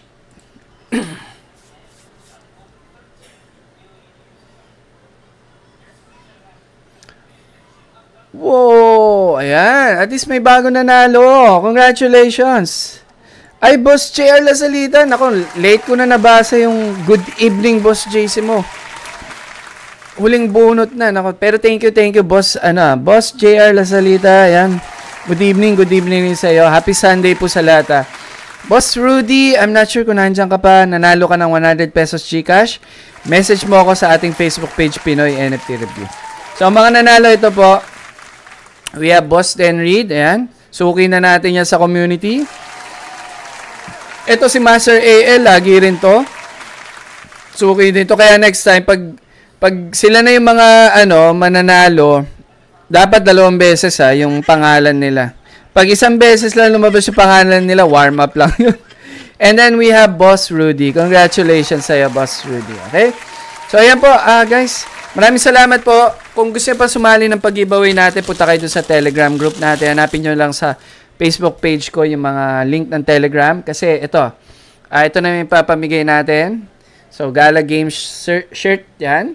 Wow! Ayan. At least may bago nanalo. Congratulations! Ay, Boss J R Lazalita. Nako, late ko na nabasa yung good evening, Boss J C mo. Huling bunot na. Nako, pero thank you, thank you, Boss, ano, Boss J R Lazalita. Ayan. Good evening, good evening sa iyo. Happy Sunday po sa lahat, ha. Boss Rudy, I'm not sure kung nandiyan ka pa. Nanalo ka ng one hundred pesos Gcash. Message mo ako sa ating Facebook page, Pinoy N F T Review. So, mga nanalo ito po. We have Boss Den Reed. Ayan. Suki na natin yan sa community. Ito si Master A L. Lagi rin to. Suki dito. Kaya next time, pag, pag sila na yung mga ano, mananalo, dapat dalawang beses ha, yung pangalan nila. Pag isang beses lang lumabas yung pangalan nila, warm up lang yun. And then we have Boss Rudy. Congratulations sa iyo, Boss Rudy. Okay? So, ayan po, uh, guys. Maraming salamat po. Kung gusto nyo pa sumali ng pag-giveaway natin, punta kayo dun sa Telegram group natin. Hanapin nyo lang sa Facebook page ko yung mga link ng Telegram. Kasi ito, uh, ito na yung papamigay natin. So, Gala Games shirt, yan.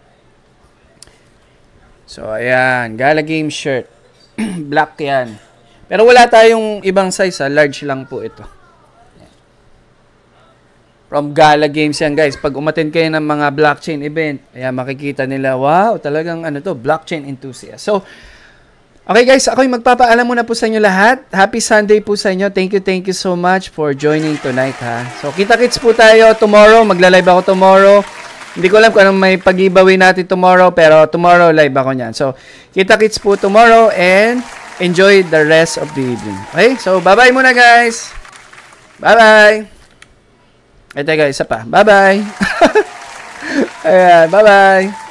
So, ayan. Gala Games shirt. Black yan. Pero wala tayong ibang size, ha. Large lang po ito. From Gala Games yan, guys. Pag umattend kayo ng mga blockchain event, ayan, makikita nila, wow, talagang ano to, blockchain enthusiast. So, okay guys, ako'y magpapaalam muna po sa inyo lahat. Happy Sunday po sa inyo. Thank you, thank you so much for joining tonight, ha. So, kita-kits po tayo tomorrow. Magla-live ako tomorrow. Hindi ko alam kung anong may pag-giveaway natin tomorrow, pero tomorrow live ako niyan. So, kita-kits po tomorrow and enjoy the rest of the evening. Okay? So, bye-bye muna, guys. Bye-bye. Ay, teka, isa pa. Bye-bye. Ayan, bye-bye.